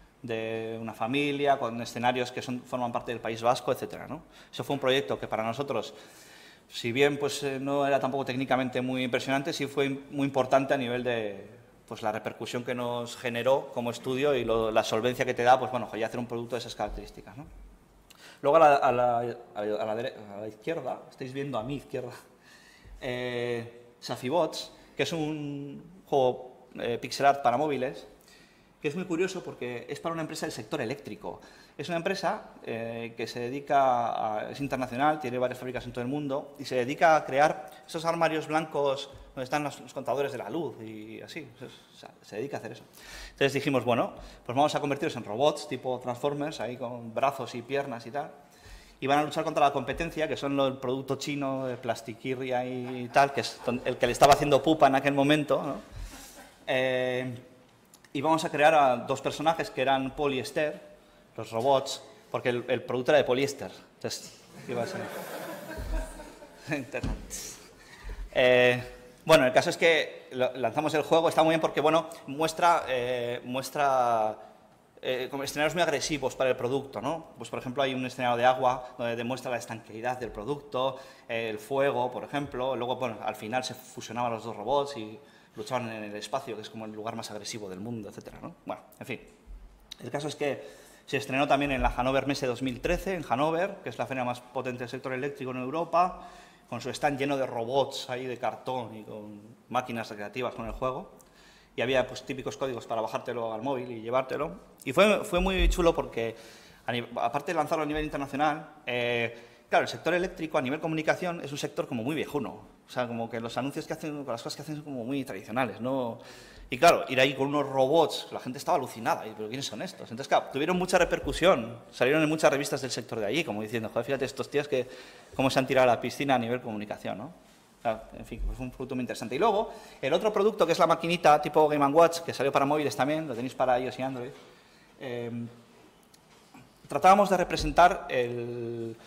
de una familia, con escenarios que son, forman parte del País Vasco, etcétera, ¿no? Eso fue un proyecto que para nosotros, si bien pues, eh, no era tampoco técnicamente muy impresionante, sí fue muy importante a nivel de pues la repercusión que nos generó como estudio y lo, la solvencia que te da, pues bueno, ya hacer un producto de esas características, ¿no? Luego a la, a la, a la, a la, a la izquierda, estáis viendo a mi izquierda, eh, Safibots, que es un juego eh, pixel art para móviles, que es muy curioso porque es para una empresa del sector eléctrico. Es una empresa eh, que se dedica a, es internacional, tiene varias fábricas en todo el mundo y se dedica a crear esos armarios blancos donde están los, los contadores de la luz y así, o sea, se dedica a hacer eso. Entonces dijimos, bueno, pues vamos a convertirlos en robots tipo Transformers, ahí con brazos y piernas y tal, y van a luchar contra la competencia, que son el producto chino de Plastiquirria y tal, que es el que le estaba haciendo pupa en aquel momento, ¿no? Eh, y vamos a crear a dos personajes que eran Paul y Esther, los robots, porque el, el producto era de poliéster. Entonces, iba a ser... Internet. Eh, bueno, el caso es que lanzamos el juego, está muy bien porque, bueno, muestra, eh, muestra eh, como escenarios muy agresivos para el producto, ¿no? Pues, por ejemplo, hay un escenario de agua donde demuestra la estanqueidad del producto, eh, el fuego, por ejemplo, luego, bueno, al final se fusionaban los dos robots y luchaban en el espacio, que es como el lugar más agresivo del mundo, etcétera, ¿no? Bueno, en fin, el caso es que se estrenó también en la Hannover Messe dos mil trece, en Hannover, que es la feria más potente del sector eléctrico en Europa, con su stand lleno de robots ahí de cartón y con máquinas recreativas con el juego. Y había pues, típicos códigos para bajártelo al móvil y llevártelo. Y fue, fue muy chulo porque, a nivel, aparte de lanzarlo a nivel internacional, eh, claro, el sector eléctrico a nivel comunicación es un sector como muy viejuno. O sea, como que los anuncios que hacen, las cosas que hacen son como muy tradicionales, ¿no? Y claro, ir ahí con unos robots, la gente estaba alucinada, ¿pero quiénes son estos? Entonces, claro, tuvieron mucha repercusión, salieron en muchas revistas del sector de allí, como diciendo, joder, fíjate estos tíos que cómo se han tirado a la piscina a nivel comunicación, ¿no? Claro, en fin, fue un producto muy interesante. Y luego, el otro producto, que es la maquinita tipo Game and Watch, que salió para móviles también, lo tenéis para iOS y Android, eh, tratábamos de representar el,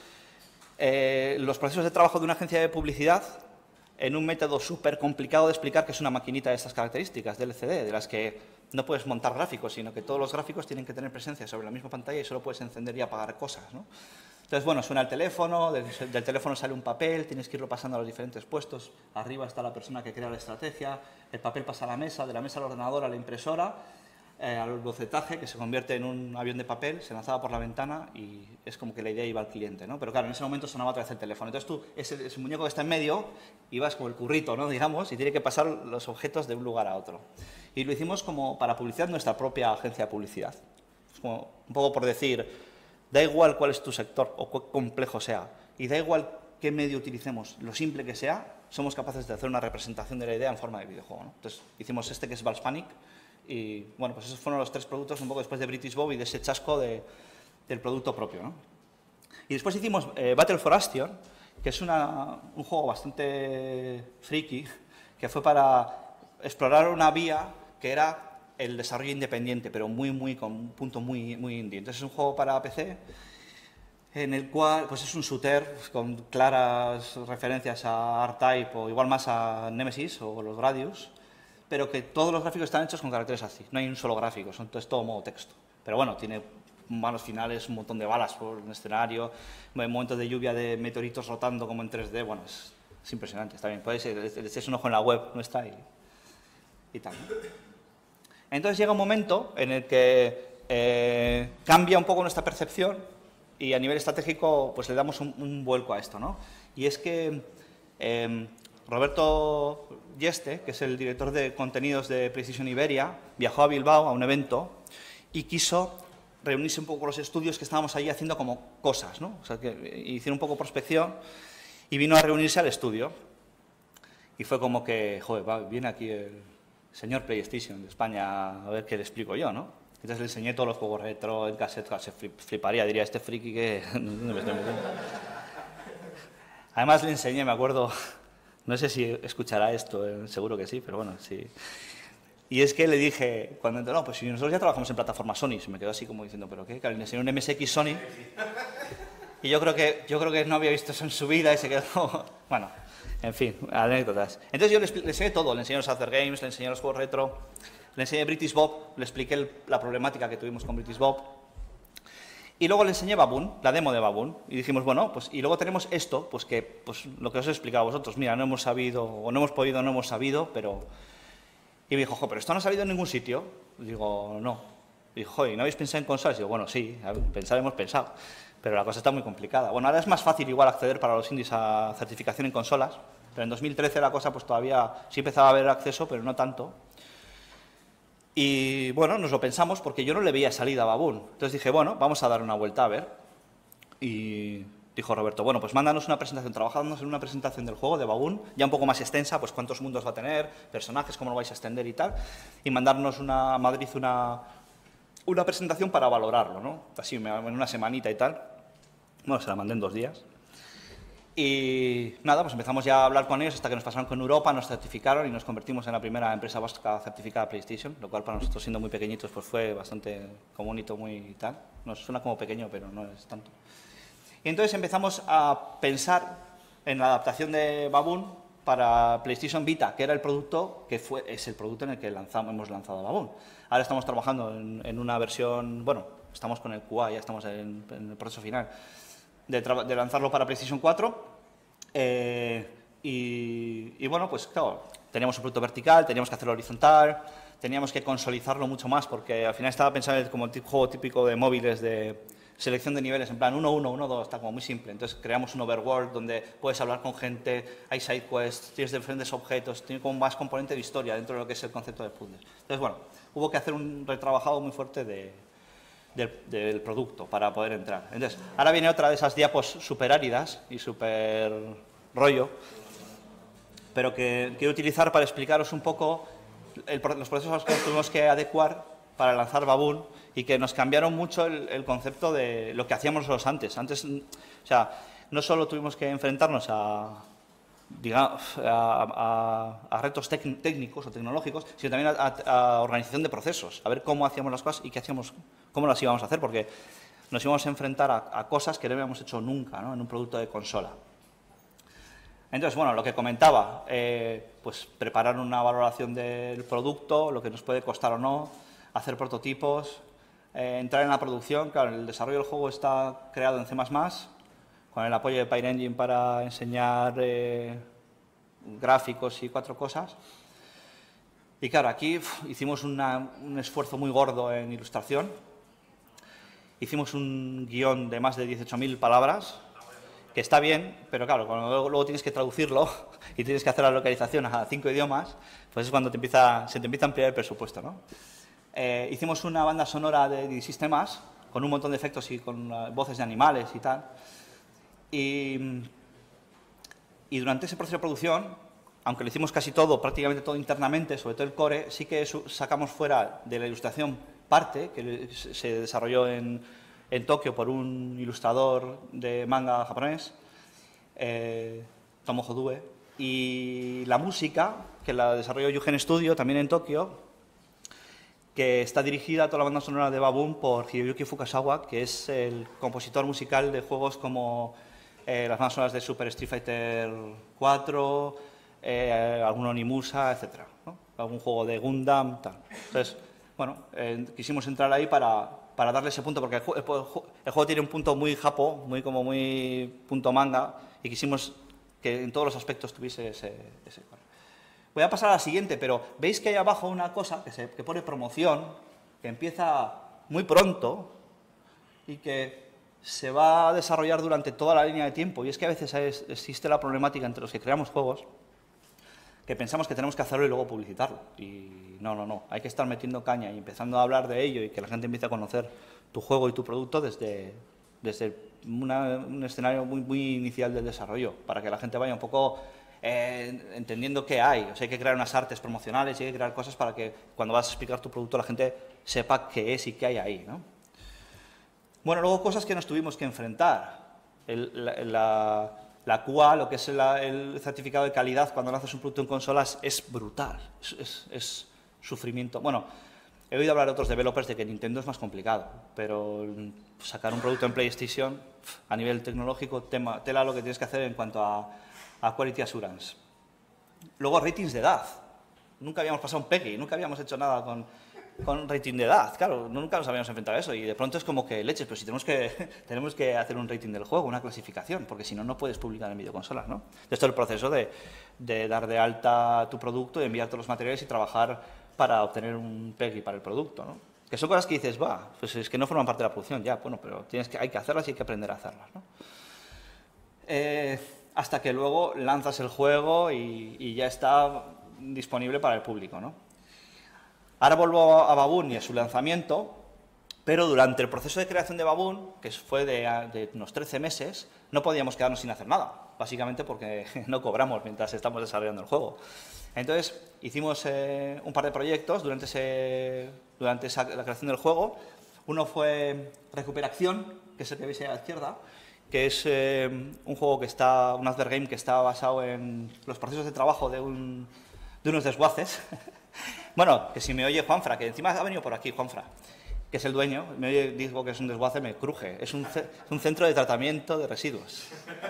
eh, los procesos de trabajo de una agencia de publicidad en un método súper complicado de explicar que es una maquinita de estas características, de L C D, de las que no puedes montar gráficos, sino que todos los gráficos tienen que tener presencia sobre la misma pantalla y solo puedes encender y apagar cosas, ¿no? Entonces, bueno, suena el teléfono, del, del teléfono sale un papel, tienes que irlo pasando a los diferentes puestos, arriba está la persona que crea la estrategia, el papel pasa a la mesa, de la mesa al ordenador, a la impresora, eh, al bocetaje, que se convierte en un avión de papel, se lanzaba por la ventana y es como que la idea iba al cliente, ¿no? Pero claro, en ese momento sonaba otra vez el teléfono. Entonces tú, ese, ese muñeco que está en medio, ibas como el currito, ¿no? Digamos, y tiene que pasar los objetos de un lugar a otro. Y lo hicimos como para publicidad nuestra propia agencia de publicidad. Es como un poco por decir, da igual cuál es tu sector o cuán complejo sea, y da igual qué medio utilicemos, lo simple que sea, somos capaces de hacer una representación de la idea en forma de videojuego, ¿no? Entonces hicimos este que es Valspanic, y bueno, pues esos fueron los tres productos un poco después de British Bob y de ese chasco de, del producto propio, ¿no? Y después hicimos eh, Battle for Astion, que es una, un juego bastante friki, que fue para explorar una vía que era el desarrollo independiente, pero muy, muy, con un punto muy, muy indie. Entonces es un juego para P C, en el cual pues es un shooter con claras referencias a R-Type o igual más a Nemesis o los Gradius, pero que todos los gráficos están hechos con caracteres así, no hay un solo gráfico, son entonces todo modo texto. Pero bueno, tiene malos finales, un montón de balas por el escenario, momentos de lluvia de meteoritos rotando como en tres D, bueno, es, es impresionante, está bien, podéis echáis un ojo en la web nuestra y, y tal, ¿no? Entonces llega un momento en el que eh, cambia un poco nuestra percepción y a nivel estratégico pues le damos un, un vuelco a esto, ¿no? Y es que eh, Roberto Yeste, que es el director de contenidos de PlayStation Iberia, viajó a Bilbao a un evento y quiso reunirse un poco con los estudios que estábamos allí haciendo como cosas, ¿no? O sea, que hicieron un poco prospección y vino a reunirse al estudio. Y fue como que, joder, va, viene aquí el señor PlayStation de España a ver qué le explico yo, ¿no? Entonces le enseñé todos los juegos retro en cassette, se fliparía, diría, este friki que... ¿Dónde me estoy metiendo? Además le enseñé, me acuerdo... No sé si escuchará esto, eh, seguro que sí, pero bueno, sí. Y es que le dije, cuando entró, no, pues si nosotros ya trabajamos en plataforma Sony, se me quedó así como diciendo, ¿pero qué? Claro, le enseñé un M S X Sony, y yo creo que, yo creo que no había visto eso en su vida y se quedó, bueno, en fin, anécdotas. Entonces yo le, le enseñé todo, le enseñé los Other Games, le enseñé los juegos retro, le enseñé British Bob, le expliqué el, la problemática que tuvimos con British Bob, y luego le enseñé Baboon, la demo de Baboon, y dijimos, bueno, pues y luego tenemos esto, pues que, pues lo que os he explicado a vosotros, mira, no hemos sabido, o no hemos podido, no hemos sabido, pero... Y me dijo, jo, pero esto no ha salido en ningún sitio. Y digo, no. Y dijo, ¿y no habéis pensado en consolas? Y digo, bueno, sí, pensar hemos pensado, pero la cosa está muy complicada. Bueno, ahora es más fácil igual acceder para los indies a certificación en consolas, pero en dos mil trece la cosa pues todavía sí empezaba a haber acceso, pero no tanto. Y bueno, nos lo pensamos porque yo no le veía salida a Baboon. Entonces dije, bueno, vamos a dar una vuelta a ver. Y dijo Roberto, bueno, pues mándanos una presentación, trabajándonos en una presentación del juego de Baboon, ya un poco más extensa, pues cuántos mundos va a tener, personajes, cómo lo vais a extender y tal, y mandarnos una, a Madrid una, una presentación para valorarlo, ¿no? Así, en una semanita y tal. Bueno, se la mandé en dos días. Y nada, pues empezamos ya a hablar con ellos hasta que nos pasaron con Europa, nos certificaron y nos convertimos en la primera empresa vasca certificada PlayStation, lo cual para nosotros, siendo muy pequeñitos, pues fue bastante como bonito, muy tal. nos suena como pequeño, pero no es tanto. Y entonces empezamos a pensar en la adaptación de Baboon para PlayStation Vita, que era el producto que fue, es el producto en el que lanzamos, hemos lanzado Baboon. Ahora estamos trabajando en, en una versión, bueno, estamos con el Q A, ya estamos en, en el proceso final de, de lanzarlo para PlayStation cuatro. Eh, y, y bueno, pues claro, teníamos un producto vertical, teníamos que hacerlo horizontal, teníamos que consolizarlo mucho más, porque al final estaba pensando como el juego típico de móviles de selección de niveles, en plan uno uno, uno dos, está como muy simple. Entonces creamos un overworld donde puedes hablar con gente, hay side quests, tienes diferentes objetos, tiene como más componente de historia dentro de lo que es el concepto de puzzles. Entonces, bueno, hubo que hacer un retrabajado muy fuerte de, del, del producto para poder entrar. Entonces, ahora viene otra de esas diapos súper áridas y súper rollo, pero que quiero utilizar para explicaros un poco el, los procesos que tuvimos que adecuar para lanzar Baboon y que nos cambiaron mucho el, el concepto de lo que hacíamos nosotros antes. Antes, o sea, no solo tuvimos que enfrentarnos a, digamos, a, a, a retos tec, técnicos o tecnológicos, sino también a, a, a organización de procesos, a ver cómo hacíamos las cosas y qué hacíamos, cómo las íbamos a hacer, porque nos íbamos a enfrentar a, a cosas que no habíamos hecho nunca, ¿no?, en un producto de consola. Entonces, bueno, lo que comentaba, eh, pues preparar una valoración del producto, lo que nos puede costar o no, hacer prototipos, eh, entrar en la producción. Claro, el desarrollo del juego está creado en C más más, con el apoyo de PyEngine para enseñar eh, gráficos y cuatro cosas. Y claro, aquí uf, hicimos una, un esfuerzo muy gordo en ilustración. Hicimos un guión de más de dieciocho mil palabras, que está bien, pero claro, cuando luego, luego tienes que traducirlo y tienes que hacer la localización a cinco idiomas, pues es cuando te empieza, se te empieza a ampliar el presupuesto, ¿no? Eh, hicimos una banda sonora de sistemas con un montón de efectos y con uh, voces de animales y tal. Y, y durante ese proceso de producción, aunque lo hicimos casi todo, prácticamente todo internamente, sobre todo el core, sí que sacamos fuera de la ilustración parte que se desarrolló en, en Tokio por un ilustrador de manga japonés, eh, Tomo Hodue, y la música, que la desarrolló Yugen Studio, también en Tokio, que está dirigida a toda la banda sonora de Baboon por Hiroyuki Fukasawa, que es el compositor musical de juegos como eh, las bandas sonoras de Super Street Fighter cuatro, eh, algún Onimusa, etcétera, ¿no? Algún juego de Gundam, tal. Entonces, bueno, eh, quisimos entrar ahí para, para darle ese punto, porque el, el, el juego tiene un punto muy japo, muy como muy punto manga, y quisimos que en todos los aspectos tuviese ese... ese Voy a pasar a la siguiente, pero veis que hay abajo una cosa que, se, que pone promoción, que empieza muy pronto y que se va a desarrollar durante toda la línea de tiempo. Y es que a veces es, existe la problemática entre los que creamos juegos, que pensamos que tenemos que hacerlo y luego publicitarlo. Y no, no, no. Hay que estar metiendo caña y empezando a hablar de ello y que la gente empiece a conocer tu juego y tu producto desde, desde una, un escenario muy, muy inicial del desarrollo, para que la gente vaya un poco... Eh, entendiendo qué hay. O sea, hay que crear unas artes promocionales y hay que crear cosas para que cuando vas a explicar tu producto la gente sepa qué es y qué hay ahí, ¿no? Bueno, luego cosas que nos tuvimos que enfrentar. El, la, la, la Q A, lo que es la, el certificado de calidad cuando lanzas un producto en consolas, es brutal. Es, es, es sufrimiento. Bueno, he oído hablar de otros developers de que Nintendo es más complicado, pero sacar un producto en PlayStation, a nivel tecnológico, tema, tela lo que tienes que hacer en cuanto a a Quality Assurance. Luego, ratings de edad. Nunca habíamos pasado un PEGI, nunca habíamos hecho nada con, con rating de edad. Claro, nunca nos habíamos enfrentado a eso y de pronto es como que leches, pero si tenemos que, tenemos que hacer un rating del juego, una clasificación, porque si no, no puedes publicar en videoconsolas, ¿no? Esto es el proceso de, de dar de alta tu producto, de enviar todos los materiales y trabajar para obtener un PEGI para el producto, ¿no? Que son cosas que dices, va, pues es que no forman parte de la producción, ya, bueno, pero tienes que, hay que hacerlas y hay que aprender a hacerlas, ¿no? Eh... hasta que luego lanzas el juego y, y ya está disponible para el público, ¿no? Ahora vuelvo a Baboon y a su lanzamiento, pero durante el proceso de creación de Baboon, que fue de, de unos trece meses, no podíamos quedarnos sin hacer nada, básicamente porque no cobramos mientras estamos desarrollando el juego. Entonces, hicimos eh, un par de proyectos durante, ese, durante esa, la creación del juego. Uno fue Recuperación, que es el que veis ahí a la izquierda, que es eh, un juego que está, un advert game que está basado en los procesos de trabajo de, un, de unos desguaces. Bueno, que si me oye Juanfra, que encima ha venido por aquí Juanfra. que es el dueño, me dijo que es un desguace, me cruje. Es un, es un centro de tratamiento de residuos.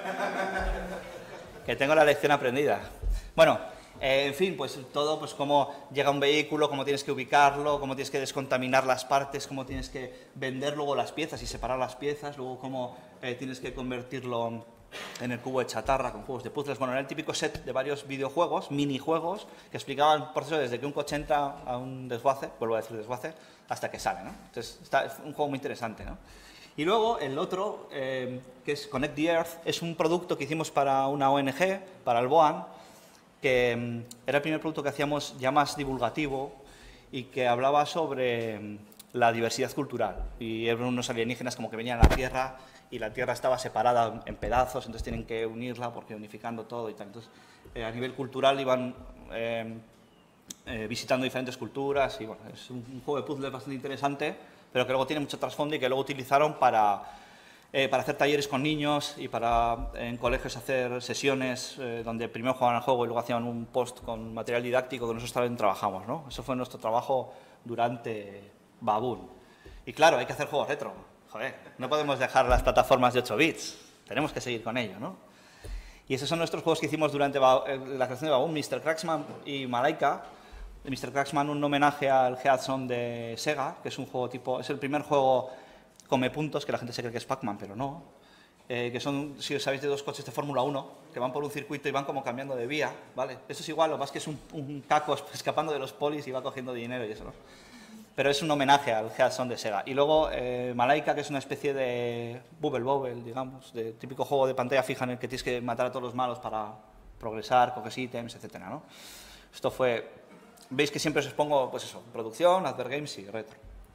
Que tengo la lección aprendida. Bueno, eh, en fin, pues todo, pues cómo llega un vehículo, cómo tienes que ubicarlo, cómo tienes que descontaminar las partes, cómo tienes que vender luego las piezas y separar las piezas, luego cómo eh, tienes que convertirlo en el cubo de chatarra con juegos de puzzles. Bueno, era el típico set de varios videojuegos, minijuegos, que explicaban el proceso desde que un coche entra a un desguace, vuelvo a decir desguace, hasta que sale, ¿no? Entonces, está, es un juego muy interesante, ¿no? Y luego el otro, eh, que es Connect the Earth, es un producto que hicimos para una O N G, para el BOAN, que um, era el primer producto que hacíamos ya más divulgativo y que hablaba sobre um, la diversidad cultural. Y eran unos alienígenas como que venían a la Tierra y la Tierra estaba separada en pedazos, entonces tienen que unirla porque unificando todo y tal. Entonces, eh, a nivel cultural iban eh, eh, visitando diferentes culturas y bueno, es un, un juego de puzzles bastante interesante, pero que luego tiene mucho trasfondo y que luego utilizaron para, eh, para hacer talleres con niños y para en colegios hacer sesiones eh, donde primero jugaban al juego y luego hacían un post con material didáctico que nosotros también trabajamos, ¿no? Eso fue nuestro trabajo durante Baboon. Y claro, hay que hacer juegos retro. Joder, no podemos dejar las plataformas de ocho bits, tenemos que seguir con ello, ¿no? Y esos son nuestros juegos que hicimos durante la creación de Baboon, mister Cracksman y Malaika. mister Cracksman, un homenaje al Headzone de Sega, que es un juego tipo, es el primer juego come puntos, que la gente se cree que es Pac-Man, pero no. Eh, que son, si os sabéis, de dos coches de Fórmula uno, que van por un circuito y van como cambiando de vía, ¿vale? Eso es igual, lo más que es un, un caco escapando de los polis y va cogiendo dinero y eso, ¿no? Pero es un homenaje al Headzone de Sega. Y luego eh, Malaika, que es una especie de Bubble Bobble, digamos, de típico juego de pantalla fija en el que tienes que matar a todos los malos para progresar, coges ítems, etcétera, ¿no? Esto fue... Veis que siempre os expongo, pues eso, producción, Advergames y retro.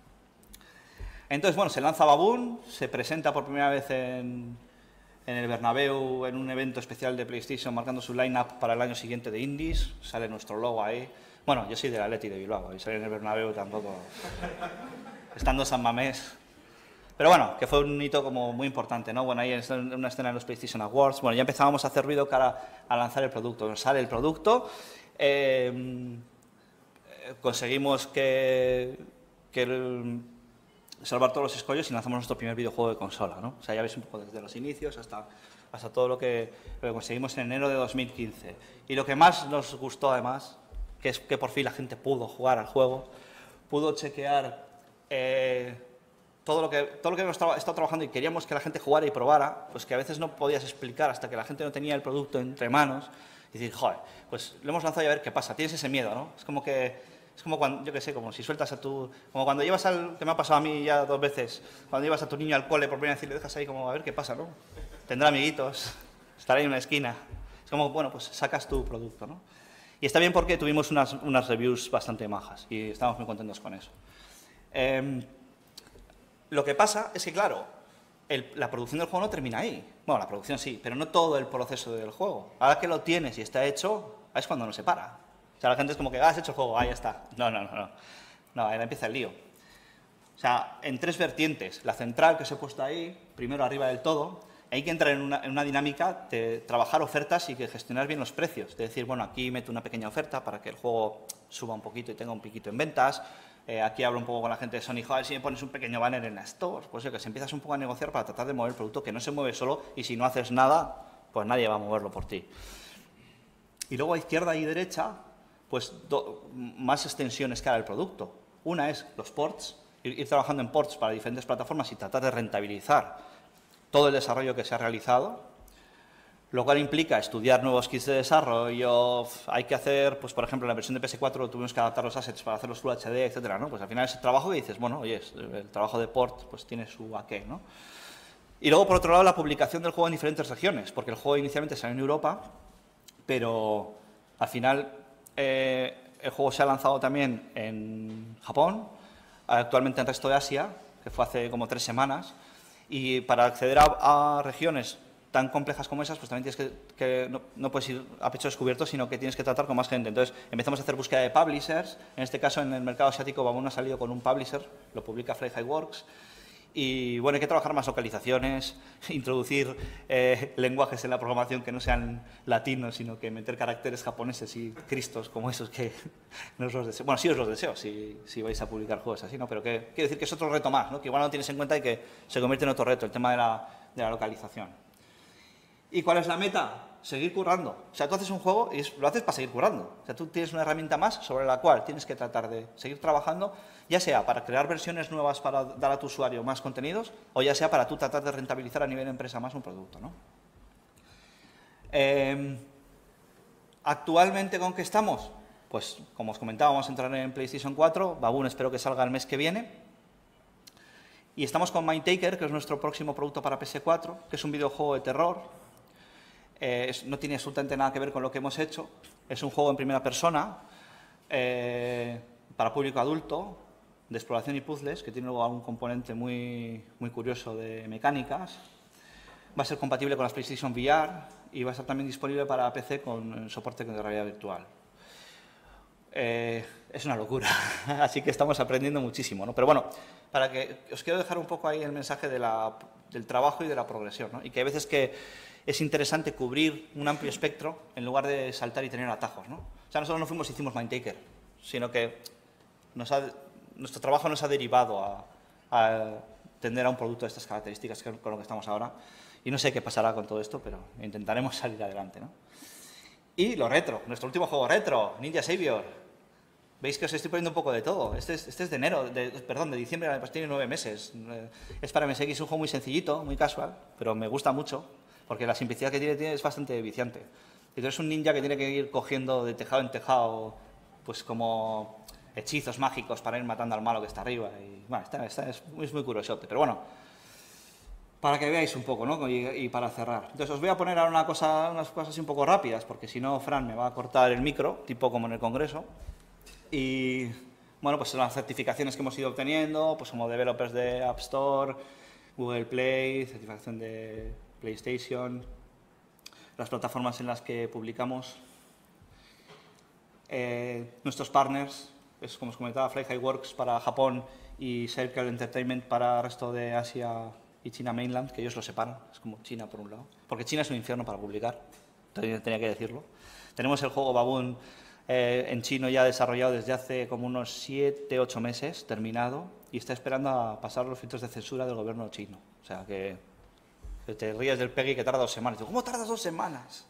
Entonces, bueno, se lanza Baboon, se presenta por primera vez en, en el Bernabéu en un evento especial de PlayStation marcando su line-up para el año siguiente de Indies, sale nuestro logo ahí. Bueno, yo soy del Atleti de Bilbao y salir en el Bernabéu tampoco, estando San Mamés. Pero bueno, que fue un hito como muy importante, ¿no? Bueno, ahí es una escena en los PlayStation Awards, bueno, ya empezábamos a hacer ruido cara a lanzar el producto. Nos sale el producto, eh, conseguimos que, que el, salvar todos los escollos y lanzamos nuestro primer videojuego de consola, ¿no? O sea, ya veis un poco desde los inicios hasta, hasta todo lo que, lo que conseguimos en enero de dos mil quince. Y lo que más nos gustó, además, que es que por fin la gente pudo jugar al juego, pudo chequear eh, todo lo que, todo lo que hemos tra estado trabajando y queríamos que la gente jugara y probara, pues que a veces no podías explicar hasta que la gente no tenía el producto entre manos y decir, joder, pues lo hemos lanzado y a ver qué pasa. Tienes ese miedo, ¿no? Es como que... Es como cuando, yo qué sé, como si sueltas a tu... Como cuando llevas al... que me ha pasado a mí ya dos veces, cuando llevas a tu niño al cole por primera vez y le dejas ahí como a ver qué pasa, ¿no? Tendrá amiguitos, estará ahí en una esquina. Es como, bueno, pues sacas tu producto, ¿no? Y está bien porque tuvimos unas, unas reviews bastante majas y estamos muy contentos con eso. Eh, lo que pasa es que, claro, el, la producción del juego no termina ahí. Bueno, la producción sí, pero no todo el proceso del juego. Ahora que lo tienes y está hecho, es cuando no se para. O sea, la gente es como que, ah, has hecho el juego, ah, ya está. No, no, no, no. No, ahora empieza el lío. O sea, en tres vertientes. La central que os he puesto ahí, primero arriba del todo, hay que entrar en una, en una dinámica de trabajar ofertas y que gestionar bien los precios. Es decir, bueno, aquí meto una pequeña oferta para que el juego suba un poquito y tenga un piquito en ventas. Eh, aquí hablo un poco con la gente de Sony, joder, si me pones un pequeño banner en la Store, pues que se empiezas un poco a negociar para tratar de mover el producto, que no se mueve solo y si no haces nada, pues nadie va a moverlo por ti. Y luego a izquierda y derecha, pues do, más extensiones que hará el producto. Una es los ports, ir, ir trabajando en ports para diferentes plataformas y tratar de rentabilizar todo el desarrollo que se ha realizado, lo cual implica estudiar nuevos kits de desarrollo. Hay que hacer, pues por ejemplo, en la versión de P S cuatro tuvimos que adaptar los assets para hacerlos Full H D, etcétera, ¿no? Pues al final ese trabajo que dices, bueno, oye, el trabajo de port pues tiene su aqué, ¿no? Y luego, por otro lado, la publicación del juego en diferentes regiones, porque el juego inicialmente salió en Europa, pero al final eh, el juego se ha lanzado también en Japón, actualmente en el resto de Asia, que fue hace como tres semanas, y para acceder a, a regiones tan complejas como esas, pues también tienes que, que no, no puedes ir a pecho descubierto, sino que tienes que tratar con más gente. Entonces empezamos a hacer búsqueda de publishers, en este caso en el mercado asiático Baboon ha salido con un publisher, lo publica Fly High Works, Y bueno, hay que trabajar más localizaciones, introducir eh, lenguajes en la programación que no sean latinos, sino que meter caracteres japoneses y cristos como esos que no os los deseo. Bueno, sí os los deseo si, si vais a publicar juegos así, ¿no? Pero que, quiero decir que es otro reto más, ¿no? Que igual no tienes en cuenta y que se convierte en otro reto, el tema de la, de la localización. ¿Y cuál es la meta? Seguir currando. O sea, tú haces un juego y es, lo haces para seguir currando. O sea, tú tienes una herramienta más sobre la cual tienes que tratar de seguir trabajando, ya sea para crear versiones nuevas para dar a tu usuario más contenidos, o ya sea para tú tratar de rentabilizar a nivel empresa más un producto, ¿no? Eh, ¿Actualmente con qué estamos? Pues, como os comentaba, vamos a entrar en PlayStation cuatro, Baboon espero que salga el mes que viene. Y estamos con Mindtaker, que es nuestro próximo producto para P S cuatro, que es un videojuego de terror. Eh, es, no tiene absolutamente nada que ver con lo que hemos hecho. Es un juego en primera persona, eh, para público adulto, de exploración y puzzles, que tiene luego un componente muy, muy curioso de mecánicas. Va a ser compatible con las PlayStation V R y va a estar también disponible para P C con soporte de realidad virtual. Eh, es una locura, así que estamos aprendiendo muchísimo, ¿no? Pero bueno, para que os quiero dejar un poco ahí el mensaje de la, del trabajo y de la progresión, ¿no? Y que hay veces que es interesante cubrir un amplio espectro en lugar de saltar y tener atajos, ¿no? O sea, nosotros no fuimos y hicimos Mindtaker, sino que nos ha, nuestro trabajo nos ha derivado a, a tender a un producto de estas características, que es con lo que estamos ahora. Y no sé qué pasará con todo esto, pero intentaremos salir adelante, ¿no? Y lo retro, nuestro último juego retro, Ninja Savior. Veis que os estoy poniendo un poco de todo. Este es, este es de enero, de, perdón, de diciembre, pues tiene nueve meses. Es para M S X, un juego muy sencillito, muy casual, pero me gusta mucho, porque la simplicidad que tiene, tiene es bastante viciante. Entonces es un ninja que tiene que ir cogiendo de tejado en tejado, pues como hechizos mágicos para ir matando al malo que está arriba. Y bueno, está, está, es, muy, es muy curiosote, pero bueno, para que veáis un poco, ¿no? Y, y para cerrar. Entonces os voy a poner ahora una cosa, unas cosas así un poco rápidas, porque si no, Fran me va a cortar el micro, tipo como en el Congreso. Y bueno, pues son las certificaciones que hemos ido obteniendo, pues como developers de App Store, Google Play, certificación de PlayStation, las plataformas en las que publicamos, eh, nuestros partners, es como os comentaba, Fly High Works para Japón y Circle Entertainment para el resto de Asia y China Mainland, que ellos lo separan, es como China por un lado, porque China es un infierno para publicar, tenía que decirlo. Tenemos el juego Baboon eh, en chino ya desarrollado desde hace como unos siete ocho meses, terminado, y está esperando a pasar los filtros de censura del gobierno chino. O sea que, que te ríes del Peggy que tarda dos semanas. Digo, ¿cómo tardas dos semanas?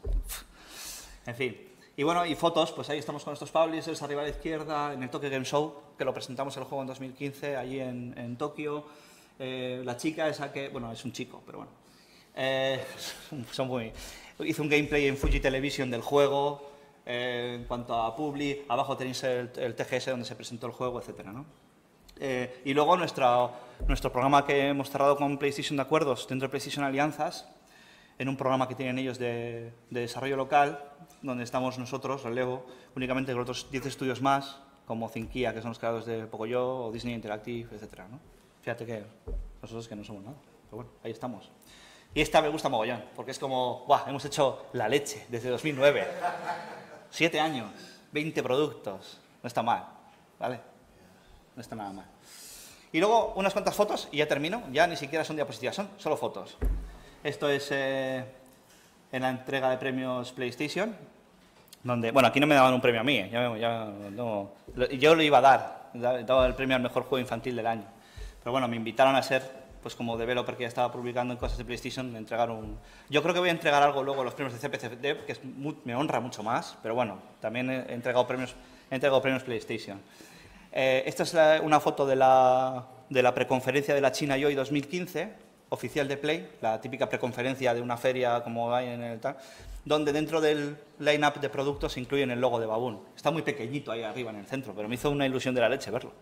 En fin. Y bueno, y fotos, pues ahí estamos con estos publishers, arriba a la izquierda, en el Tokyo Game Show, que lo presentamos el juego en dos mil quince, allí en, en Tokio. Eh, la chica esa que, bueno, es un chico, pero bueno. Eh, son muy... Hice un gameplay en Fuji Television del juego, eh, en cuanto a Publi, abajo tenéis el, el T G S donde se presentó el juego, etcétera, ¿no? Eh, y luego nuestra, nuestro programa que hemos cerrado con PlayStation de acuerdos dentro de PlayStation Alianzas, en un programa que tienen ellos de, de desarrollo local, donde estamos nosotros, relevo, únicamente con otros diez estudios más, como Zinquía, que son los creadores de Pocoyo, o Disney Interactive, etcétera, ¿no? Fíjate que nosotros que no somos nada, pero bueno, ahí estamos. Y esta me gusta mogollón, porque es como, ¡buah! Hemos hecho la leche desde dos mil nueve. Siete años, veinte productos, no está mal, ¿vale? No está nada mal. Y luego unas cuantas fotos y ya termino, ya ni siquiera son diapositivas, son solo fotos. Esto es eh, en la entrega de premios PlayStation, donde, bueno, aquí no me daban un premio a mí, ya, ya, no, yo lo iba a dar, daba el premio al mejor juego infantil del año. Pero bueno, me invitaron a ser, pues como developer que ya estaba publicando en cosas de PlayStation, me entregaron un... Yo creo que voy a entregar algo luego los premios de C P C Dev, que es muy, me honra mucho más, pero bueno, también he entregado premios, he entregado premios PlayStation. Eh, esta es la, una foto de la, de la preconferencia de la China Joy dos mil quince, oficial de Play, la típica preconferencia de una feria como hay en el tal, donde dentro del line-up de productos se incluyen el logo de Baboon. Está muy pequeñito ahí arriba en el centro, pero me hizo una ilusión de la leche verlo.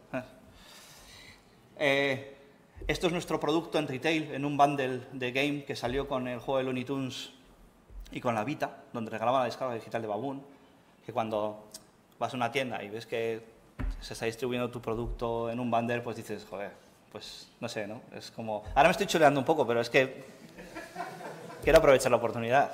Eh, esto es nuestro producto en retail, en un bundle de game que salió con el juego de Looney Tunes y con la Vita, donde regalaban la descarga digital de Baboon, que cuando vas a una tienda y ves que se está distribuyendo tu producto en un bundle, pues dices, joder, pues no sé, ¿no? Es como... Ahora me estoy chuleando un poco, pero es que quiero aprovechar la oportunidad.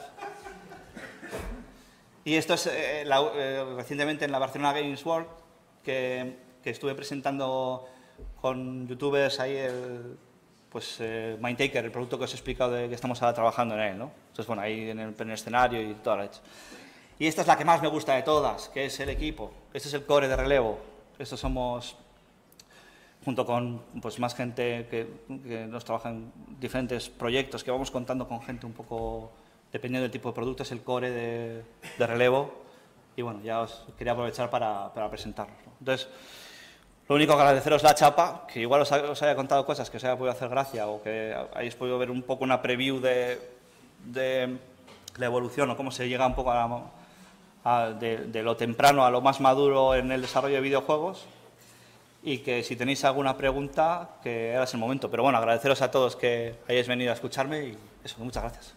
Y esto es eh, la, eh, recientemente en la Barcelona Games World, que, que estuve presentando con youtubers ahí el, pues eh, Mindtaker, el producto que os he explicado de que estamos ahora trabajando en él, ¿no? Entonces, bueno, ahí en el, en el escenario y toda la leche. Y esta es la que más me gusta de todas, que es el equipo. Este es el core de Relevo. Estos somos, junto con pues, más gente que, que nos trabaja en diferentes proyectos, que vamos contando con gente un poco, dependiendo del tipo de producto, es el core de, de Relevo. Y bueno, ya os quería aprovechar para, para presentarlo, ¿no? Entonces, lo único que agradeceros la chapa, que igual os, os haya contado cosas que os haya podido hacer gracia o que hayáis podido ver un poco una preview de, de la evolución o cómo se llega un poco a la, a, de, de lo temprano a lo más maduro en el desarrollo de videojuegos, y que si tenéis alguna pregunta, que ahora es el momento. Pero bueno, agradeceros a todos que hayáis venido a escucharme y eso, muchas gracias.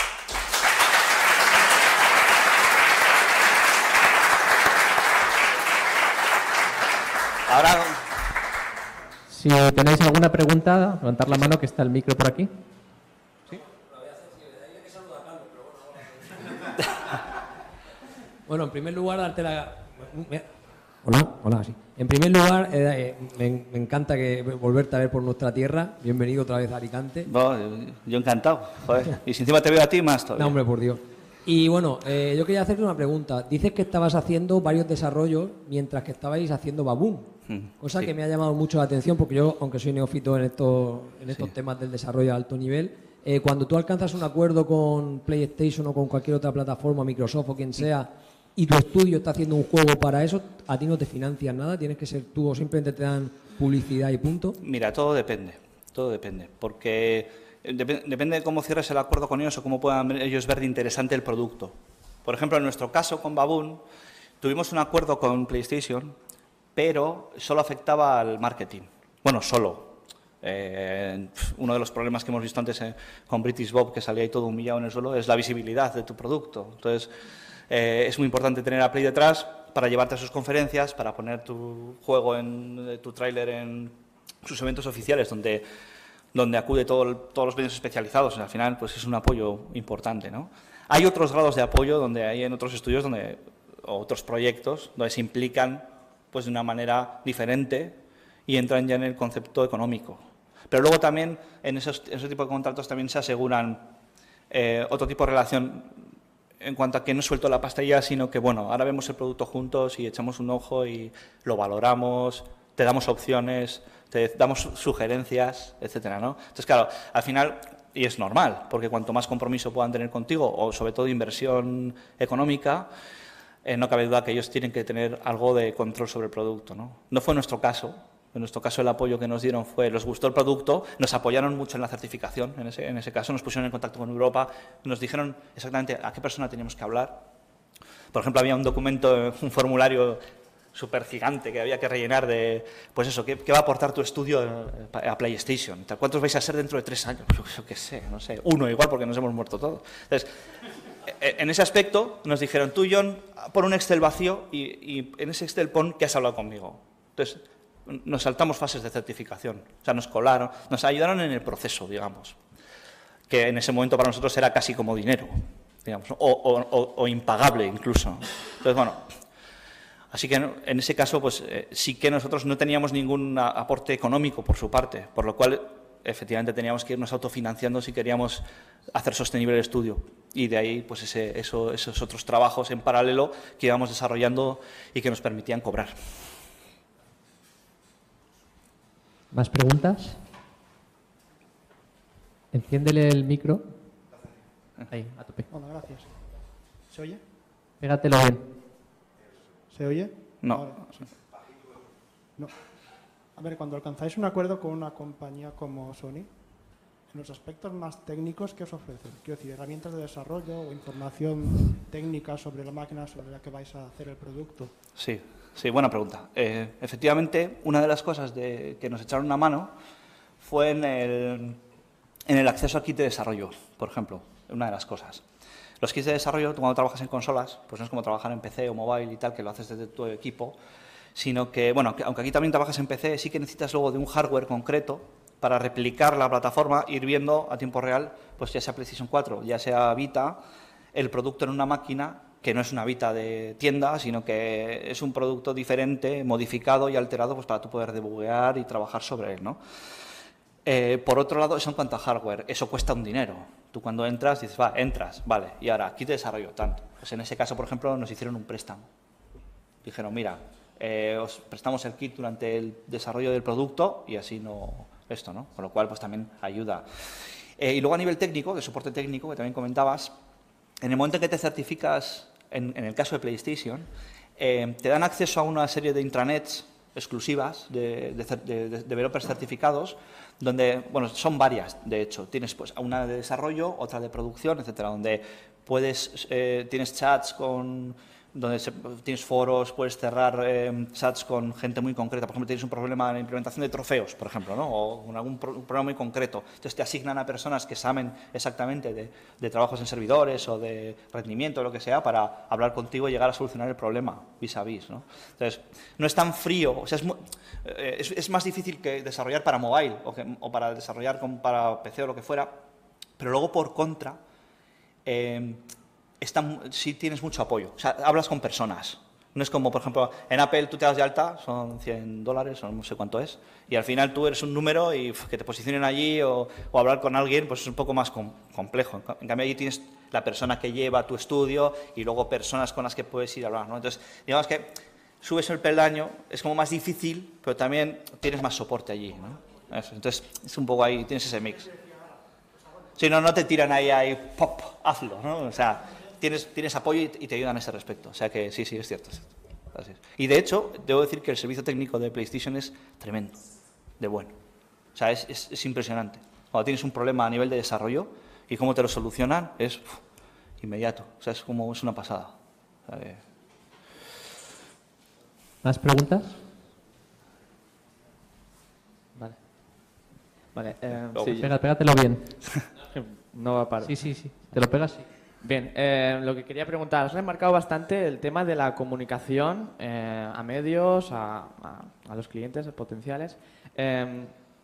Ahora, si tenéis alguna pregunta, levantar la mano, que está el micro por aquí. ¿Sí? Bueno, en primer lugar, darte la... Hola, hola, sí. En primer lugar, eh, me, me encanta que volverte a ver por nuestra tierra. Bienvenido otra vez a Alicante. No, yo encantado, joder. Y si encima te veo a ti, más todavía. No, hombre, por Dios. Y bueno, eh, yo quería hacerte una pregunta. Dices que estabas haciendo varios desarrollos mientras que estabais haciendo Baboon, cosa sí. que me ha llamado mucho la atención porque yo, aunque soy neófito en estos, en estos sí. temas del desarrollo a alto nivel, eh, cuando tú alcanzas un acuerdo con PlayStation o con cualquier otra plataforma, Microsoft o quien sea, y tu estudio está haciendo un juego para eso, a ti no te financian nada, tienes que ser tú o simplemente te dan publicidad y punto. Mira, todo depende, todo depende, porque... Dep depende de cómo cierres el acuerdo con ellos o cómo puedan ellos ver de interesante el producto. Por ejemplo, en nuestro caso con Baboon, tuvimos un acuerdo con PlayStation, pero solo afectaba al marketing. Bueno, solo. Eh, uno de los problemas que hemos visto antes eh, con British Bob, que salía ahí todo humillado en el suelo, es la visibilidad de tu producto. Entonces, eh, es muy importante tener a Play detrás para llevarte a sus conferencias, para poner tu juego, en tu tráiler en sus eventos oficiales, donde... donde acude todo el, todos los medios especializados. Al final, pues es un apoyo importante, ¿no? Hay otros grados de apoyo donde hay en otros estudios, donde, o otros proyectos, donde se implican pues, de una manera diferente y entran ya en el concepto económico. Pero luego también, en esos, en ese tipo de contratos también se aseguran eh, otro tipo de relación en cuanto a que no suelto la pastilla, sino que, bueno, ahora vemos el producto juntos y echamos un ojo y lo valoramos, te damos opciones, te damos sugerencias, etcétera, ¿no? Entonces, claro, al final, y es normal, porque cuanto más compromiso puedan tener contigo, o sobre todo inversión económica, eh, no cabe duda que ellos tienen que tener algo de control sobre el producto, ¿no? No fue nuestro caso. En nuestro caso, el apoyo que nos dieron fue, les gustó el producto, nos apoyaron mucho en la certificación, en ese, en ese caso, nos pusieron en contacto con Europa, nos dijeron exactamente a qué persona teníamos que hablar. Por ejemplo, había un documento, un formulario súper gigante que había que rellenar de, pues eso, ¿qué, qué va a aportar tu estudio a PlayStation? ¿Cuántos vais a ser dentro de tres años? Yo, yo qué sé, no sé, uno igual porque nos hemos muerto todos. Entonces, en ese aspecto nos dijeron, tú, John, pon un Excel vacío y, y en ese Excel pon que has hablado conmigo. Entonces, nos saltamos fases de certificación, o sea, nos colaron, nos ayudaron en el proceso, digamos, que en ese momento para nosotros era casi como dinero, digamos, o, o, o, o impagable incluso. Entonces, bueno... Así que en ese caso, pues eh, sí que nosotros no teníamos ningún aporte económico por su parte, por lo cual efectivamente teníamos que irnos autofinanciando si queríamos hacer sostenible el estudio. Y de ahí, pues ese, eso, esos otros trabajos en paralelo que íbamos desarrollando y que nos permitían cobrar. ¿Más preguntas? Enciéndele el micro. Ahí, a tope. Hola, gracias. ¿Se oye? Pégatelo bien. ¿Se oye? No. Ahora, sí. No. A ver, cuando alcanzáis un acuerdo con una compañía como Sony, en los aspectos más técnicos, ¿qué os ofrecen? Quiero decir, herramientas de desarrollo o información técnica sobre la máquina sobre la que vais a hacer el producto. Sí, sí, buena pregunta. Eh, efectivamente, una de las cosas de, que nos echaron una mano fue en el, en el acceso a kit de desarrollo, por ejemplo, una de las cosas. Los kits de desarrollo, tú cuando trabajas en consolas, pues no es como trabajar en P C o mobile y tal, que lo haces desde tu equipo, sino que, bueno, aunque aquí también trabajas en P C, sí que necesitas luego de un hardware concreto para replicar la plataforma, ir viendo a tiempo real, pues ya sea PlayStation cuatro, ya sea Vita, el producto en una máquina que no es una Vita de tienda, sino que es un producto diferente, modificado y alterado, pues para tú poder debuguear y trabajar sobre él, ¿no? Eh, por otro lado, eso en cuanto a hardware, eso cuesta un dinero. Tú cuando entras, dices, va, entras, vale, y ahora, aquí te desarrollo tanto. Pues en ese caso, por ejemplo, nos hicieron un préstamo. Dijeron, mira, eh, os prestamos el kit durante el desarrollo del producto y así no, esto, ¿no? Con lo cual, pues también ayuda. Eh, y luego a nivel técnico, de soporte técnico, que también comentabas, en el momento en que te certificas, en, en el caso de PlayStation, eh, te dan acceso a una serie de intranets exclusivas de, de, de, de developers certificados, donde, bueno, son varias, de hecho. Tienes pues una de desarrollo, otra de producción, etcétera, donde puedes, eh, tienes chats con, donde se, tienes foros, puedes cerrar eh, chats con gente muy concreta. Por ejemplo, tienes un problema en la implementación de trofeos, por ejemplo, ¿no? O con algún pro, un problema muy concreto. Entonces te asignan a personas que saben exactamente de, de trabajos en servidores o de rendimiento o lo que sea para hablar contigo y llegar a solucionar el problema vis a vis, ¿no? Entonces, no es tan frío, o sea, es, eh, es, es más difícil que desarrollar para mobile o, que, o para desarrollar con, para P C o lo que fuera, pero luego por contra, eh, Está, sí tienes mucho apoyo, o sea, hablas con personas. No es como, por ejemplo, en Apple tú te das de alta, son cien dólares o no sé cuánto es, y al final tú eres un número y uf, que te posicionen allí o, o hablar con alguien, pues es un poco más com complejo. En cambio, allí tienes la persona que lleva tu estudio y luego personas con las que puedes ir a hablar, ¿no? Entonces, digamos que subes el peldaño, es como más difícil, pero también tienes más soporte allí, ¿no? Eso, entonces, es un poco ahí, tienes ese mix. Si no, no te tiran ahí, ahí, pop, hazlo, ¿no? O sea, Tienes, tienes apoyo y, y te ayudan a ese respecto. O sea que sí, sí, es cierto. Es cierto. Así es. Y de hecho, debo decir que el servicio técnico de PlayStation es tremendo, de bueno. O sea, es, es, es impresionante. Cuando tienes un problema a nivel de desarrollo y cómo te lo solucionan, es uf, inmediato. O sea, es como es una pasada. O sea, que... ¿Más preguntas? Vale. Vale. Eh, oh, sí, pega, pégatelo bien. No va a parar. Sí, sí, sí. ¿Te lo pegas? Sí. Bien, eh, lo que quería preguntar, has remarcado bastante el tema de la comunicación eh, a medios, a, a, a los clientes potenciales. Eh,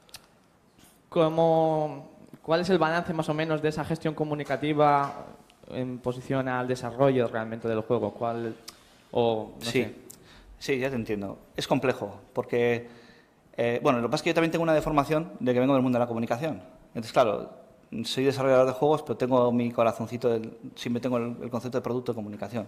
¿cómo, ¿Cuál es el balance más o menos de esa gestión comunicativa en posición al desarrollo realmente del juego? ¿Cuál, o, no sí, sé. sí, ya te entiendo. Es complejo, porque, eh, bueno, lo que pasa es que yo también tengo una deformación de que vengo del mundo de la comunicación. Entonces, claro, soy desarrollador de juegos, pero tengo mi corazoncito, del, siempre tengo el, el concepto de producto de comunicación.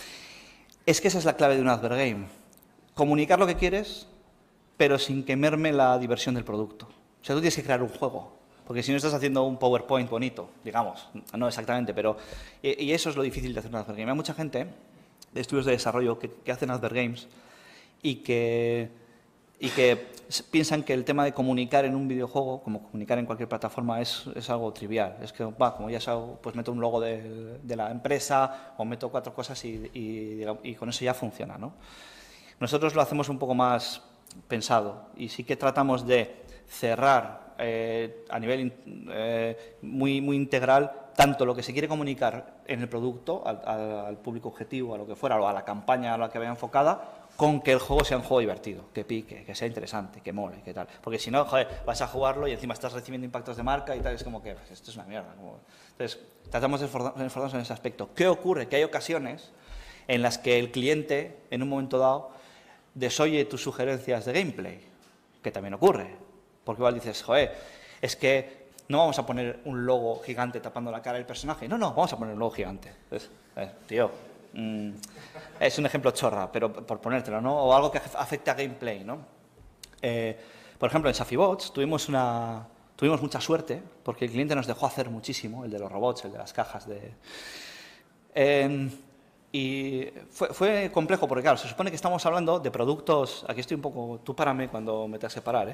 Es que esa es la clave de un advergame. Comunicar lo que quieres, pero sin que merme la diversión del producto. O sea, tú tienes que crear un juego, porque si no estás haciendo un PowerPoint bonito, digamos, no exactamente, pero... Y, y eso es lo difícil de hacer un advergame. Hay mucha gente de estudios de desarrollo que, que hacen advergames y que... y que piensan que el tema de comunicar en un videojuego, como comunicar en cualquier plataforma, es, es algo trivial. Es que, va, como ya sabes, pues meto un logo de, de la empresa o meto cuatro cosas y, y, y con eso ya funciona, ¿no? Nosotros lo hacemos un poco más pensado y sí que tratamos de cerrar eh, a nivel eh, muy, muy integral tanto lo que se quiere comunicar en el producto, al, al, al público objetivo, a lo que fuera, o a la campaña a la que vaya enfocada, con que el juego sea un juego divertido, que pique, que sea interesante, que mole, que tal. Porque si no, joder, vas a jugarlo y encima estás recibiendo impactos de marca y tal, es como que esto es una mierda. Como... Entonces, tratamos de esforzarnos en ese aspecto. ¿Qué ocurre? Que hay ocasiones en las que el cliente, en un momento dado, desoye tus sugerencias de gameplay, que también ocurre. Porque igual dices, joder, es que no vamos a poner un logo gigante tapando la cara del personaje. No, no, vamos a poner un logo gigante. Entonces, eh, tío... Mm, es un ejemplo chorra, pero por ponértelo, ¿no? O algo que afecte a gameplay, ¿no? Eh, por ejemplo, en Safibots tuvimos, una, tuvimos mucha suerte porque el cliente nos dejó hacer muchísimo, el de los robots, el de las cajas de... Eh, y fue, fue complejo porque, claro, se supone que estamos hablando de productos... Aquí estoy un poco... Tú párame cuando me te a separar, ¿eh?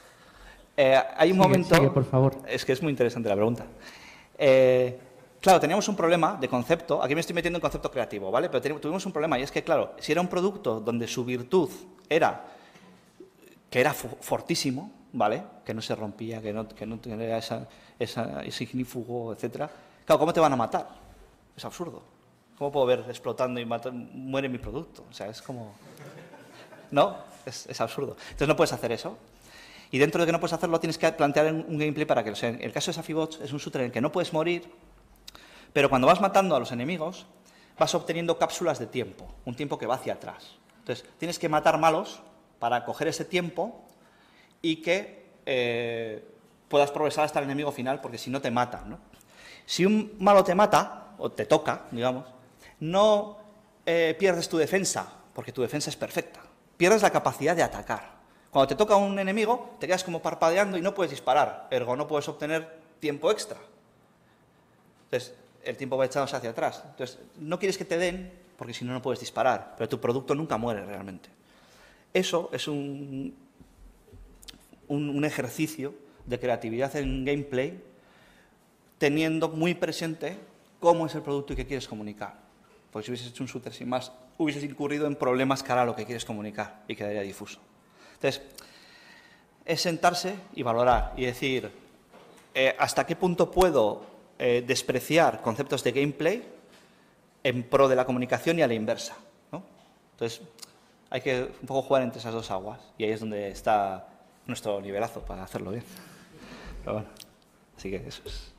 eh hay un sigue, momento... Sigue, por favor. Es que es muy interesante la pregunta. Eh... Claro, teníamos un problema de concepto, aquí me estoy metiendo en concepto creativo, ¿vale? Pero tuvimos un problema y es que, claro, si era un producto donde su virtud era que era fortísimo, ¿vale? Que no se rompía, que no, que no tenía esa, esa, ese ignífugo, etcétera. Claro, ¿cómo te van a matar? Es absurdo. ¿Cómo puedo ver explotando y matar, muere mi producto? O sea, es como... ¿No? Es, es absurdo. Entonces no puedes hacer eso. Y dentro de que no puedes hacerlo, tienes que plantear un gameplay para que... O sea, el caso de Safibots es un shooter en el que no puedes morir, pero cuando vas matando a los enemigos, vas obteniendo cápsulas de tiempo, un tiempo que va hacia atrás. Entonces, tienes que matar malos para coger ese tiempo y que eh, puedas progresar hasta el enemigo final, porque si no te matan, ¿no? Si un malo te mata, o te toca, digamos, no eh, pierdes tu defensa, porque tu defensa es perfecta. Pierdes la capacidad de atacar. Cuando te toca un enemigo, te quedas como parpadeando y no puedes disparar, ergo no puedes obtener tiempo extra. Entonces, el tiempo va echándose hacia atrás. Entonces, no quieres que te den, porque si no, no puedes disparar, pero tu producto nunca muere realmente. Eso es un, un, un ejercicio de creatividad en gameplay, teniendo muy presente cómo es el producto y qué quieres comunicar. Porque si hubieses hecho un shooter sin más, hubieses incurrido en problemas cara a lo que quieres comunicar y quedaría difuso. Entonces, es sentarse y valorar y decir eh, hasta qué punto puedo eh, despreciar conceptos de gameplay en pro de la comunicación y a la inversa, ¿no? Entonces, hay que un poco jugar entre esas dos aguas y ahí es donde está nuestro nivelazo para hacerlo bien. Pero bueno, así que eso es.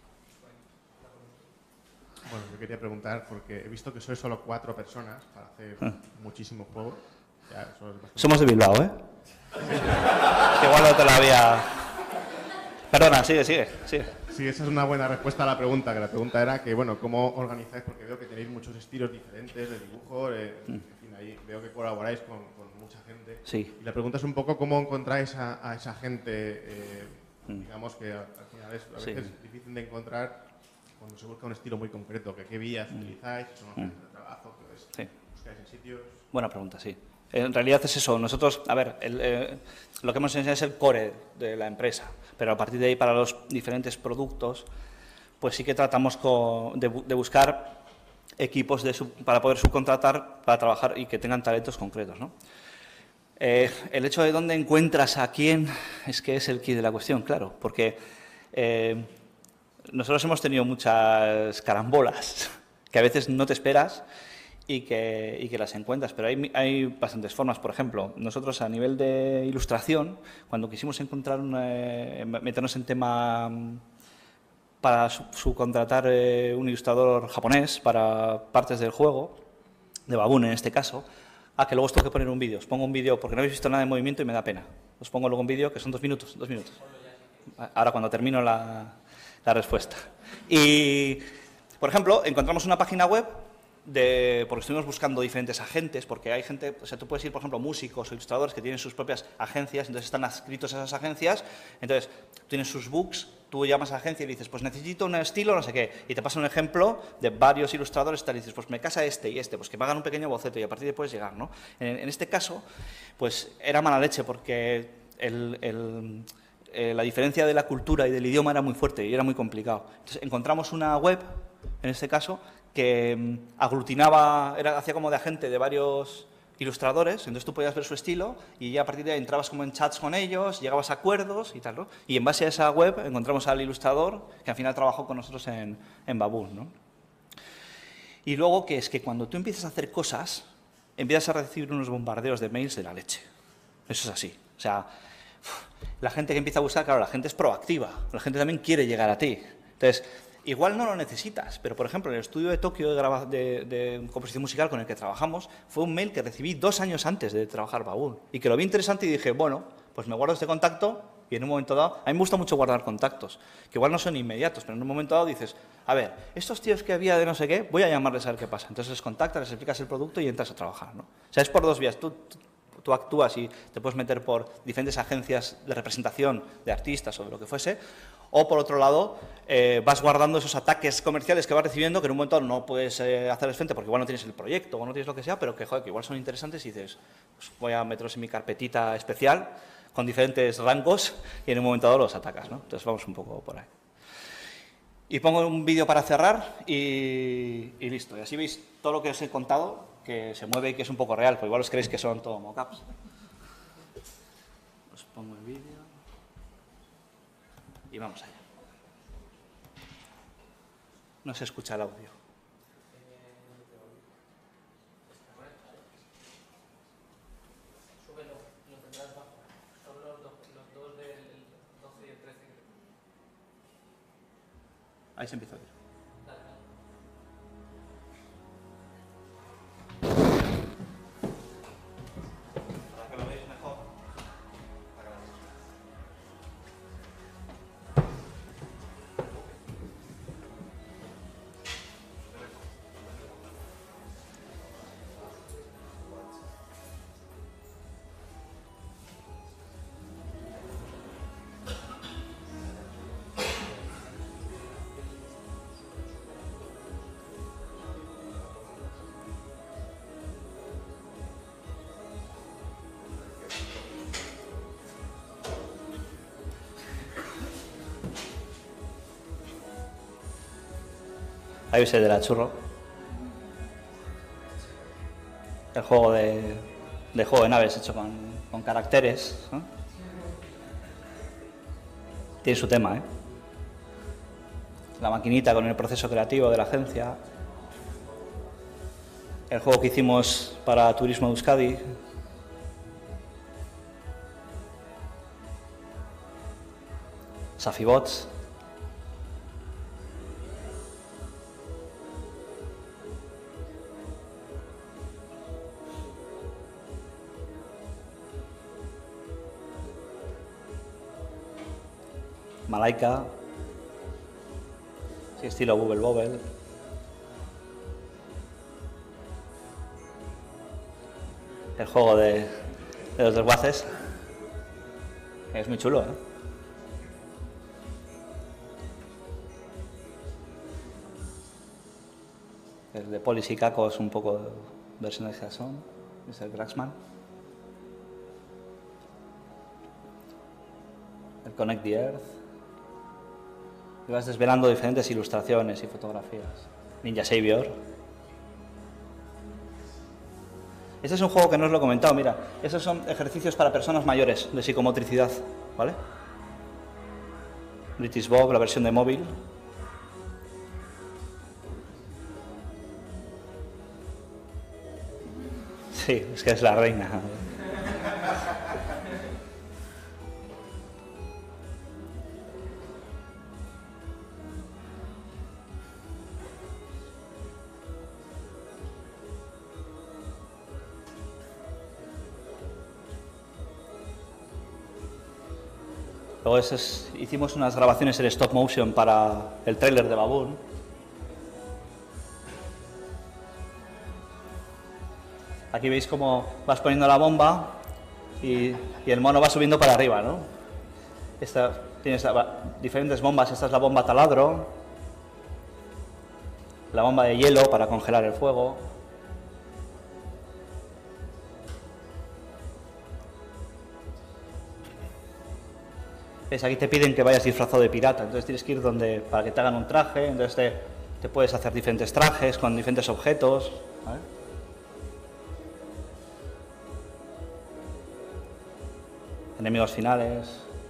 Bueno, yo quería preguntar, porque he visto que sois solo cuatro personas para hacer Ah. muchísimos juegos. Ya, eso es bastante... Somos de Bilbao, ¿eh? Igual no te la había... Perdona, sigue, sigue, sigue. Sí, esa es una buena respuesta a la pregunta, que la pregunta era que, bueno, ¿cómo organizáis? Porque veo que tenéis muchos estilos diferentes de dibujo, eh, Mm. en fin, ahí veo que colaboráis con, con mucha gente. Sí. Y la pregunta es un poco cómo encontráis a, a esa gente, eh, Mm. digamos que al al final es a Sí. veces difícil de encontrar cuando se busca un estilo muy concreto, que qué vías utilizáis, si son los Mm. centros de trabajo, pues, Sí. buscáis en sitios... Buena pregunta, sí. En realidad es eso. Nosotros, a ver, el, eh, lo que hemos enseñado es el core de la empresa, pero a partir de ahí para los diferentes productos, pues sí que tratamos con- de, bu- de buscar equipos de sub- para poder subcontratar para trabajar y que tengan talentos concretos, ¿no? Eh, el hecho de dónde encuentras a quién es que es el quid de la cuestión, claro, porque eh, nosotros hemos tenido muchas carambolas que a veces no te esperas y que, y que las encuentras, pero hay, hay bastantes formas. Por ejemplo, nosotros a nivel de ilustración, cuando quisimos encontrar una, eh, meternos en tema mm, para sub- subcontratar eh, un ilustrador japonés para partes del juego, de Baboon en este caso, ah, que luego os tengo que poner un vídeo. Os pongo un vídeo porque no habéis visto nada de movimiento y me da pena. Os pongo luego un vídeo que son dos minutos, dos minutos. Ahora cuando termino la, la respuesta. Y, por ejemplo, encontramos una página web de, porque estuvimos buscando diferentes agentes, porque hay gente, o sea, tú puedes ir, por ejemplo, músicos o ilustradores que tienen sus propias agencias, entonces están adscritos a esas agencias, entonces tienes sus books, tú llamas a la agencia y le dices, pues necesito un estilo, no sé qué, y te pasa un ejemplo de varios ilustradores, y te dices, pues me casa este y este, pues que me hagan un pequeño boceto y a partir de ahí puedes llegar, ¿no? En, en este caso, pues era mala leche porque el, el eh, la diferencia de la cultura y del idioma era muy fuerte y era muy complicado. Entonces encontramos una web, en este caso, que mm, aglutinaba, era, hacía como de agente de varios ilustradores, entonces tú podías ver su estilo y ya a partir de ahí entrabas como en chats con ellos, llegabas a acuerdos y tal, ¿no? Y en base a esa web encontramos al ilustrador que al final trabajó con nosotros en, en Baboon, ¿no? Y luego que es que cuando tú empiezas a hacer cosas, empiezas a recibir unos bombardeos de mails de la leche. Eso es así. O sea, la gente que empieza a buscar, claro, la gente es proactiva, la gente también quiere llegar a ti. Entonces, igual no lo necesitas, pero por ejemplo, en el estudio de Tokio de, graba- de, de composición musical con el que trabajamos, fue un mail que recibí dos años antes de trabajar Baboon y que lo vi interesante y dije, bueno, pues me guardo este contacto y en un momento dado, a mí me gusta mucho guardar contactos, que igual no son inmediatos, pero en un momento dado dices, a ver, estos tíos que había de no sé qué, voy a llamarles a ver qué pasa. Entonces les contactas, les explicas el producto y entras a trabajar, ¿no? O sea, es por dos vías. Tú, tú, tú actúas y te puedes meter por diferentes agencias de representación de artistas o de lo que fuese, o por otro lado, eh, vas guardando esos ataques comerciales que vas recibiendo que en un momento no puedes eh, hacerles frente porque igual no tienes el proyecto o no tienes lo que sea, pero que, joder, que igual son interesantes y dices, pues voy a meterlos en mi carpetita especial con diferentes rangos y en un momento dado los atacas, ¿no? Entonces vamos un poco por ahí. Y pongo un vídeo para cerrar y, y listo. Y así veis todo lo que os he contado, que se mueve y que es un poco real, porque igual os creéis que son todo mockups. Os pongo el vídeo y vamos allá. No se escucha el audio. Ahí se empieza a ver. Para que lo veáis mejor. Para que lo veáis. Ahí ves el de la churro. El juego de, de juego de naves hecho con, con caracteres, ¿no? Tiene su tema, ¿eh? La maquinita con el proceso creativo de la agencia. El juego que hicimos para Turismo de Euskadi. Safibots. Malaika. Sí, estilo Bubble Bobble. El juego de, de los desguaces. Es muy chulo, ¿eh? El de Polis y Caco es un poco versión de Jason. Es el Graxman. El Connect the Earth. Y vas desvelando diferentes ilustraciones y fotografías. Ninja Savior. Este es un juego que no os lo he comentado, mira. Estos son ejercicios para personas mayores de psicomotricidad, ¿vale? British Bob, la versión de móvil. Sí, es que es la reina. Luego es, es, hicimos unas grabaciones en stop motion para el tráiler de Baboon. Aquí veis cómo vas poniendo la bomba y, y el mono va subiendo para arriba, ¿no? Esta, tienes diferentes bombas. Esta es la bomba taladro, la bomba de hielo para congelar el fuego. ¿Ves? Aquí te piden que vayas disfrazado de pirata, entonces tienes que ir donde, para que te hagan un traje, entonces te, te puedes hacer diferentes trajes con diferentes objetos, ¿vale? Enemigos finales.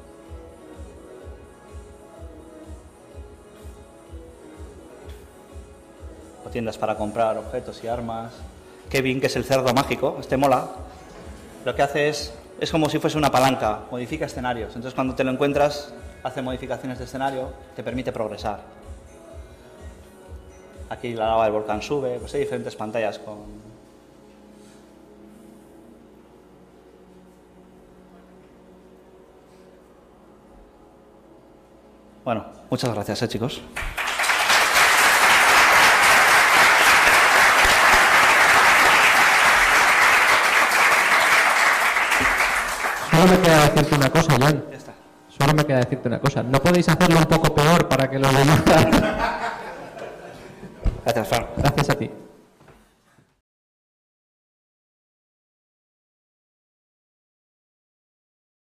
O tiendas para comprar objetos y armas. Kevin, que es el cerdo mágico, este mola. Lo que hace es, es como si fuese una palanca, modifica escenarios. Entonces cuando te lo encuentras, hace modificaciones de escenario, te permite progresar. Aquí la lava del volcán sube, pues hay diferentes pantallas con... Bueno, muchas gracias, ¿eh, chicos? Solo me queda decirte una cosa, Jan. Ya está. Solo me queda decirte una cosa. ¿No podéis hacerlo un poco peor para que los demás... Gracias, Fran. Gracias a ti.